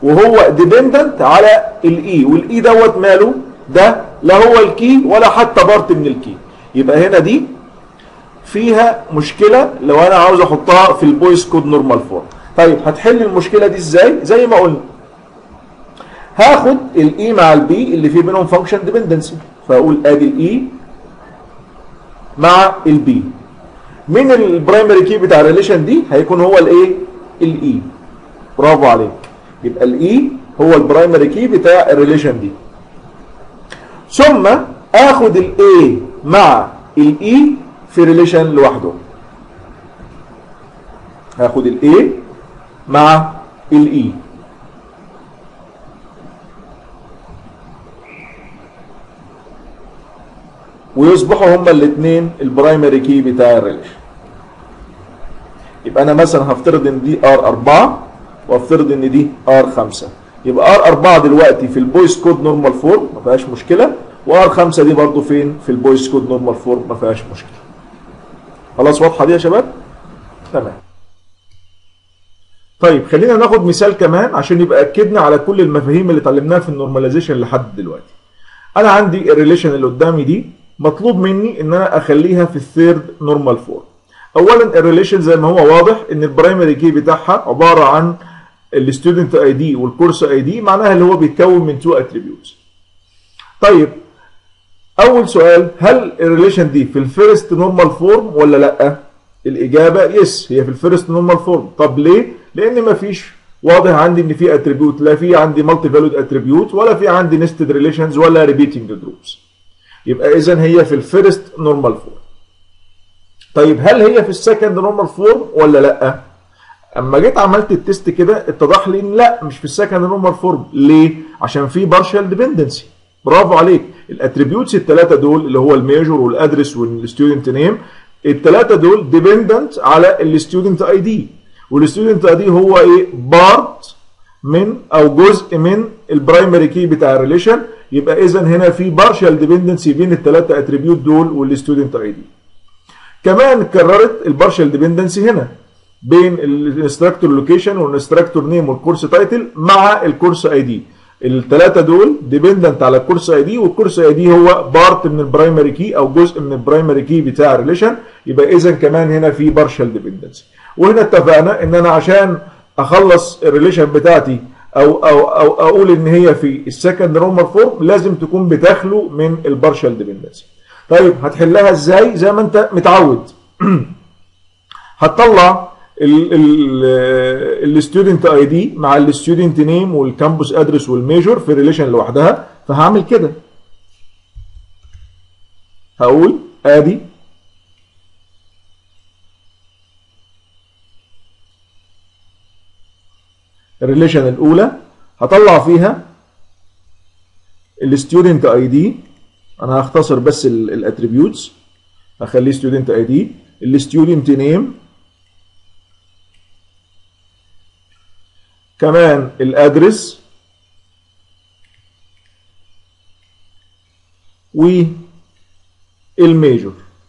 وهو ديبندنت على الاي، والاي دوت ماله؟ ده لا هو الكي ولا حتى بارت من الكي. يبقى هنا دي فيها مشكله لو انا عاوز احطها في البويس كود نورمال فورم. طيب هتحل المشكله دي ازاي؟ زي ما قلنا هاخد الاي مع البي اللي فيه بينهم فانكشن ديبندنسي، فاقول ادي الاي مع البي. مين البرايمري كي بتاع الريليشن دي؟ هيكون هو الايه؟ الاي. برافو عليك. يبقى الاي هو البرايمري كي بتاع الريليشن دي. ثم اخد الاي مع الاي في ريليشن لوحده. هاخد الاي مع الاي ويصبحوا هما الاثنين البرايمري كي بتاع الريليشن. يبقى انا مثلا هفترض ان دي ار4 وافترض ان دي ار5. يبقى ار4 دلوقتي في البويس كود نورمال فورم ما فيهاش مشكله، وار5 دي برضو فين؟ في البويس كود نورمال فورم ما فيهاش مشكله. خلاص واضحه دي يا شباب؟ تمام. طيب خلينا ناخد مثال كمان عشان يبقى اكدنا على كل المفاهيم اللي اتعلمناها في النورماليزيشن لحد دلوقتي. انا عندي الريليشن اللي قدامي دي مطلوب مني ان انا اخليها في الثيرد نورمال فورم. اولا الريليشن زي ما هو واضح ان البرايمري كي بتاعها عباره عن الستودنت اي دي والكورس اي دي، معناها اللي هو بيتكون من 2 اتريبيوتس. طيب اول سؤال، هل الريليشن دي في الفيرست نورمال فورم ولا لا؟ الاجابه يس، هي في الفيرست نورمال فورم. طب ليه؟ لان مفيش واضح عندي ان في اتريبيوت، لا في عندي مالتي فاليود اتريبيوت ولا في عندي نستد ريليشنز ولا ريبيتنج جروبس. يبقى اذا هي في الفيرست نورمال فورم. طيب هل هي في السكند نورمال فورم ولا لا؟ اما جيت عملت التست كده اتضح لي ان لا، مش في السكند نورمال فورم. ليه؟ عشان في بارشال ديبندنسي. برافو عليك. الاتريبيوتس الثلاثه دول اللي هو الميجور والادرس والستودنت نيم، الثلاثه دول ديبندنت على الستودنت اي دي، والستودنت اي دي هو ايه؟ بارت من او جزء من البرايمري كي بتاع الريليشن. يبقى اذا هنا في بارشال ديبندنسي بين الثلاثه اتريبيوت دول والستودنت اي دي. كمان كررت البارشال ديبندنسي هنا بين الانستراكتور لوكيشن والانستراكتور نيم والكورس تايتل مع الكورس اي دي. الثلاثه دول ديبندنت على الكورس اي دي، والكورس اي دي هو بارت من البرايمري كي او جزء من البرايمري كي بتاع الريليشن. يبقى اذا كمان هنا في بارشال ديبندنسي. وهنا اتفقنا ان انا عشان اخلص الريليشن بتاعتي او اقول ان هي في السكند نورمال فورم لازم تكون بتخلو من البارشال ديبندنسي. طيب هتحلها ازاي؟ زي ما انت متعود. هتطلع الستودنت اي دي مع الستودنت نيم والكامبوس ادرس والميجور في ريليشن لوحدها. فهعمل كده، هقول ادي الريليشن الاولى، هطلع فيها الستودنت اي دي. انا هختصر بس الاتريبيوتس، هخليه ستودنت اي دي، الستودنت نيم، كمان الادرس والميجور.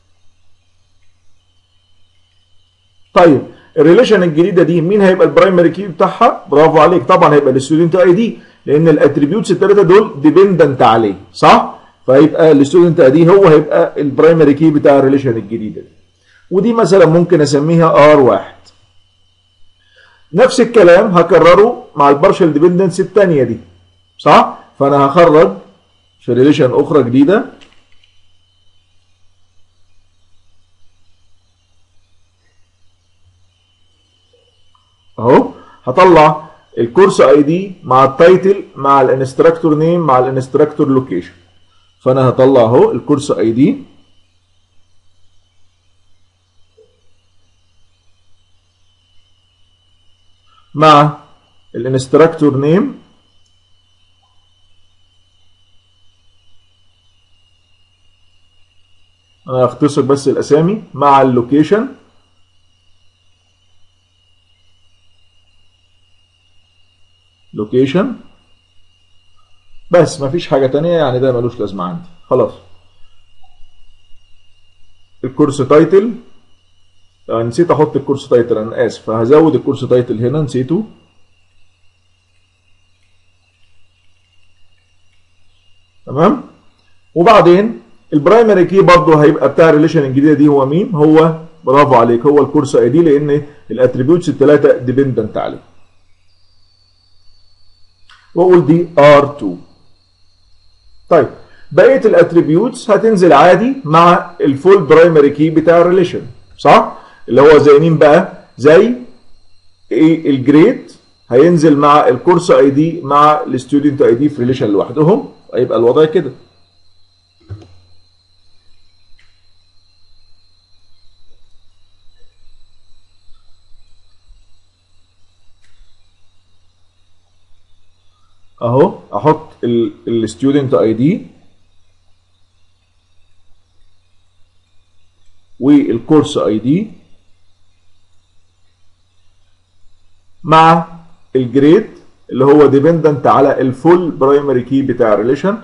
طيب الريليشن الجديده دي مين هيبقى البرايمري كي بتاعها؟ برافو عليك، طبعا هيبقى الستودنت اي دي، لان الاتريبيوتس الثلاثه دول ديبندنت عليه، صح؟ فهيبقى الستودنت اي دي هو هيبقى البرايمري كي بتاع الريليشن الجديده دي. ودي مثلا ممكن اسميها ار1. نفس الكلام هكرره مع البارشال ديبندنسي الثانيه دي، صح؟ فانا هخرج في ريليشن اخرى جديده اهو، هطلع الكورس اي دي مع التايتل مع الانستراكتور نيم مع الانستراكتور لوكيشن. فانا هطلع اهو الكورس اي دي مع الانستراكتور نيم انا هختصر بس الاسامي مع اللوكيشن بس مفيش حاجه تانية، يعني ده ملوش لازمه عندي خلاص. الكورس تايتل نسيت احط الكورس تايتل، انا اسف، فهزود الكورس تايتل هنا، نسيته. تمام. وبعدين البرايمري كي برضه هيبقى بتاع الريليشن الجديده دي هو مين؟ هو برافو عليك، هو الكورس اي دي، لان الاتريبيوتس الثلاثه ديبندنت عليه. واقول دي R2. طيب بقيه الاتريبيوتس هتنزل عادي مع الفول برايمري كي بتاع الريليشن، صح؟ اللي هو زي مين بقى؟ زي ايه؟ الجريد هينزل مع الكورس اي دي مع الستودنت اي دي في ريليشن لوحدهم، هيبقى الوضع كده. اهو احط الستودنت اي دي والكورس اي دي مع الجريد اللي هو ديبندنت على الفول برايمري كي بتاع الريليشن.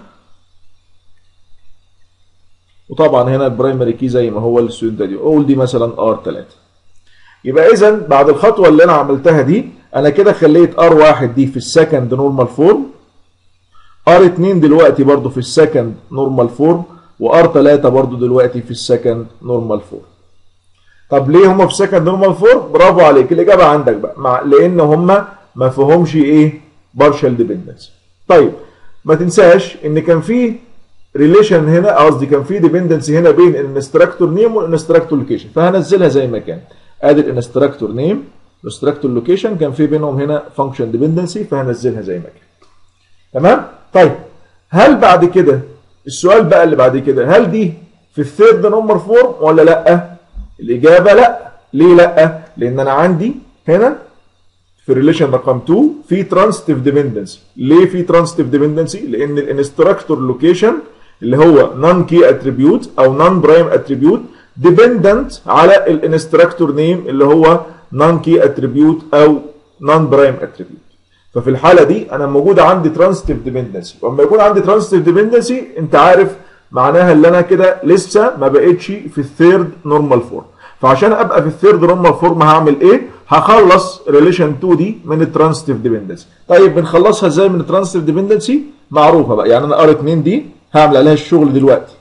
وطبعا هنا البرايمري كي زي ما هو الستودنت دي، اقول دي مثلا R3. يبقى اذا بعد الخطوه اللي انا عملتها دي انا كده خليت R1 دي في السكند نورمال فورم، R2 دلوقتي برضو في السكند نورمال فورم، وR3 برضو دلوقتي في السكند نورمال فورم. طب ليه هم في السكند نورمال فورم؟ برافو عليك، الاجابه عندك بقى، لان هم ما فيهمش ايه؟ بارشال ديبندنسي. طيب ما تنساش ان كان في ريليشن هنا، قصدي كان في ديبندنسي هنا بين الانستراكتور نيم والانستراكتور لوكيشن، فهنزلها زي ما كان. ادي الانستراكتور نيم والانستراكتور لوكيشن كان في بينهم هنا فانكشن ديبندنسي، فهنزلها زي ما كان. تمام؟ طيب هل بعد كده السؤال بقى اللي بعد كده، هل دي في الثيرد نمبر فورم ولا لا؟ الاجابه لا. ليه لا؟ لان انا عندي هنا في ريليشن رقم 2 في ترانزيتيف ديبندنسي. ليه في ترانزيتيف ديبندنسي؟ لان الانستراكتور لوكيشن اللي هو نون كي اتريبيوت او نون برايم اتريبيوت ديبندنت على الانستراكتور نيم اللي هو نون كي اتريبيوت او نون برايم اتريبيوت. ففي الحاله دي انا موجود عندي ترانزيتيف ديبندنسي، واما يكون عندي ترانزيتيف ديبندنسي انت عارف معناها اللي انا كده لسه ما بقتش في الثيرد نورمال فورم. فعشان ابقى في الثيرد نورمال فورم هعمل ايه؟ هخلص ريليشن 2 دي من الترانزيتيف ديبندنسي. طيب بنخلصها ازاي من الترانزيتيف ديبندنسي؟ معروفه بقى، يعني انا R2 دي هعمل عليها الشغل دلوقتي.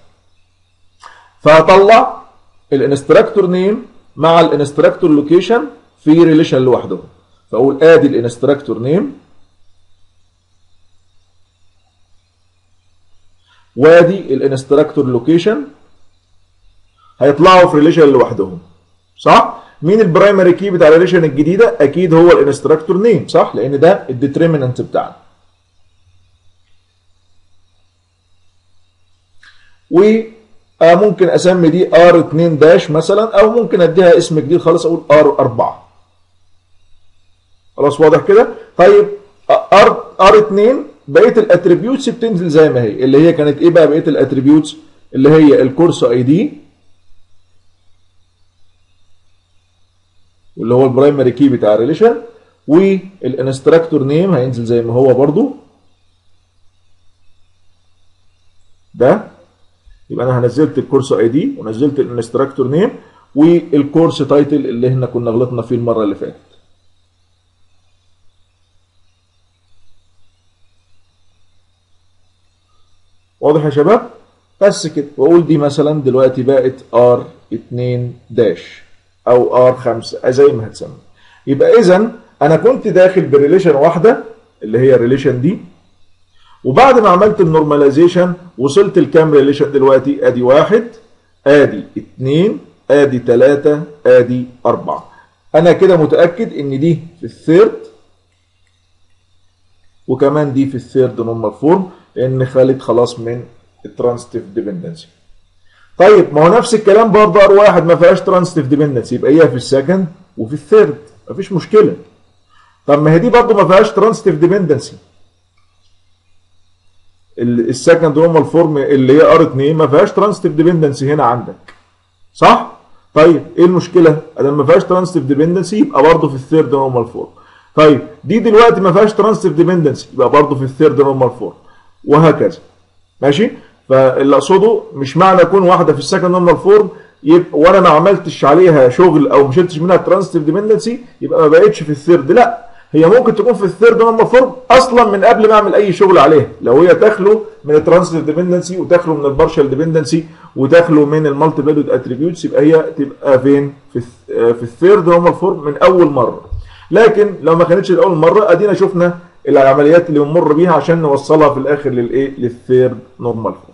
فهطلع الانستراكتور نيم مع الانستراكتور لوكيشن في ريليشن لوحدهم. فاقول ادي الانستراكتور نيم وادي الانستراكتور لوكيشن هيطلعوا في ريليشن لوحدهم، صح؟ مين البرايمري كي بتاع الريليشن الجديده؟ اكيد هو الانستراكتور نيم، صح؟ لان ده الديترمينانت بتاعنا. وممكن اسمي دي R2 داش مثلا، او ممكن اديها اسم جديد خالص اقول R4. خلاص واضح كده؟ طيب R2 بقيه الاتريبيوتس بتنزل زي ما هي، اللي هي كانت ايه بقى بقيه الاتريبيوتس؟ اللي هي الكورس اي دي واللي هو البرايمري كي بتاع الريليشن، والانستراكتور نيم هينزل زي ما هو برضو ده. يبقى انا نزلت الكورس اي دي ونزلت الانستراكتور نيم والكورس تايتل اللي احنا كنا غلطنا فيه المره اللي فاتت. واضح يا شباب؟ بس كده. واقول دي مثلا دلوقتي بقت R2 داش او R5 زي ما هتسمى. يبقى اذا انا كنت داخل بريليشن واحده اللي هي الريليشن دي، وبعد ما عملت النورماليزيشن وصلت لكام ريليشن دلوقتي؟ ادي 1 ادي 2 ادي 3 ادي 4. انا كده متاكد ان دي في الثيرد وكمان دي في الثيرد نورمال فورم، لان خالد خلاص من الترانزيتيف ديبندنسي. طيب ما هو نفس الكلام برضه R1 ما فيهاش ترانزيتيف ديبندنسي، يبقى هي في السكند وفي الثيرد، مفيش مشكله. طب ما هي دي برضه ما فيهاش ترانزيتيف ديبندنسي، السكند نورمال فورم اللي هي R2 ما فيهاش ترانزيتيف ديبندنسي هنا عندك، صح؟ طيب ايه المشكله؟ ادام ما فيهاش ترانزيتيف ديبندنسي يبقى برضه في الثيرد نورمال فورم. طيب دي دلوقتي ما فيهاش ترانزيتيف ديبندنسي يبقى برضه في الثيرد نورمال فورم، وهكذا. ماشي؟ فاللي اقصده مش معنى اكون واحده في السكند نورمال فورم يبقى وانا ما عملتش عليها شغل او ما شلتش منها ترانزيتيف ديبندنسي يبقى ما بقتش في الثيرد، لا، هي ممكن تكون في الثيرد نورمال فورم اصلا من قبل ما اعمل اي شغل عليها، لو هي تخلو من الترانزيتيف ديبندنسي وتخلو من البارشال ديبندنسي وتخلو من المالتي فاليود اتريبيوتس، يبقى هي تبقى فين؟ في الثيرد نورمال فورم من اول مره. لكن لو ما كانتش لاول مره ادينا شفنا العمليات اللي بنمر بيها عشان نوصلها في الاخر للايه؟ للثيرد نورمال فورم.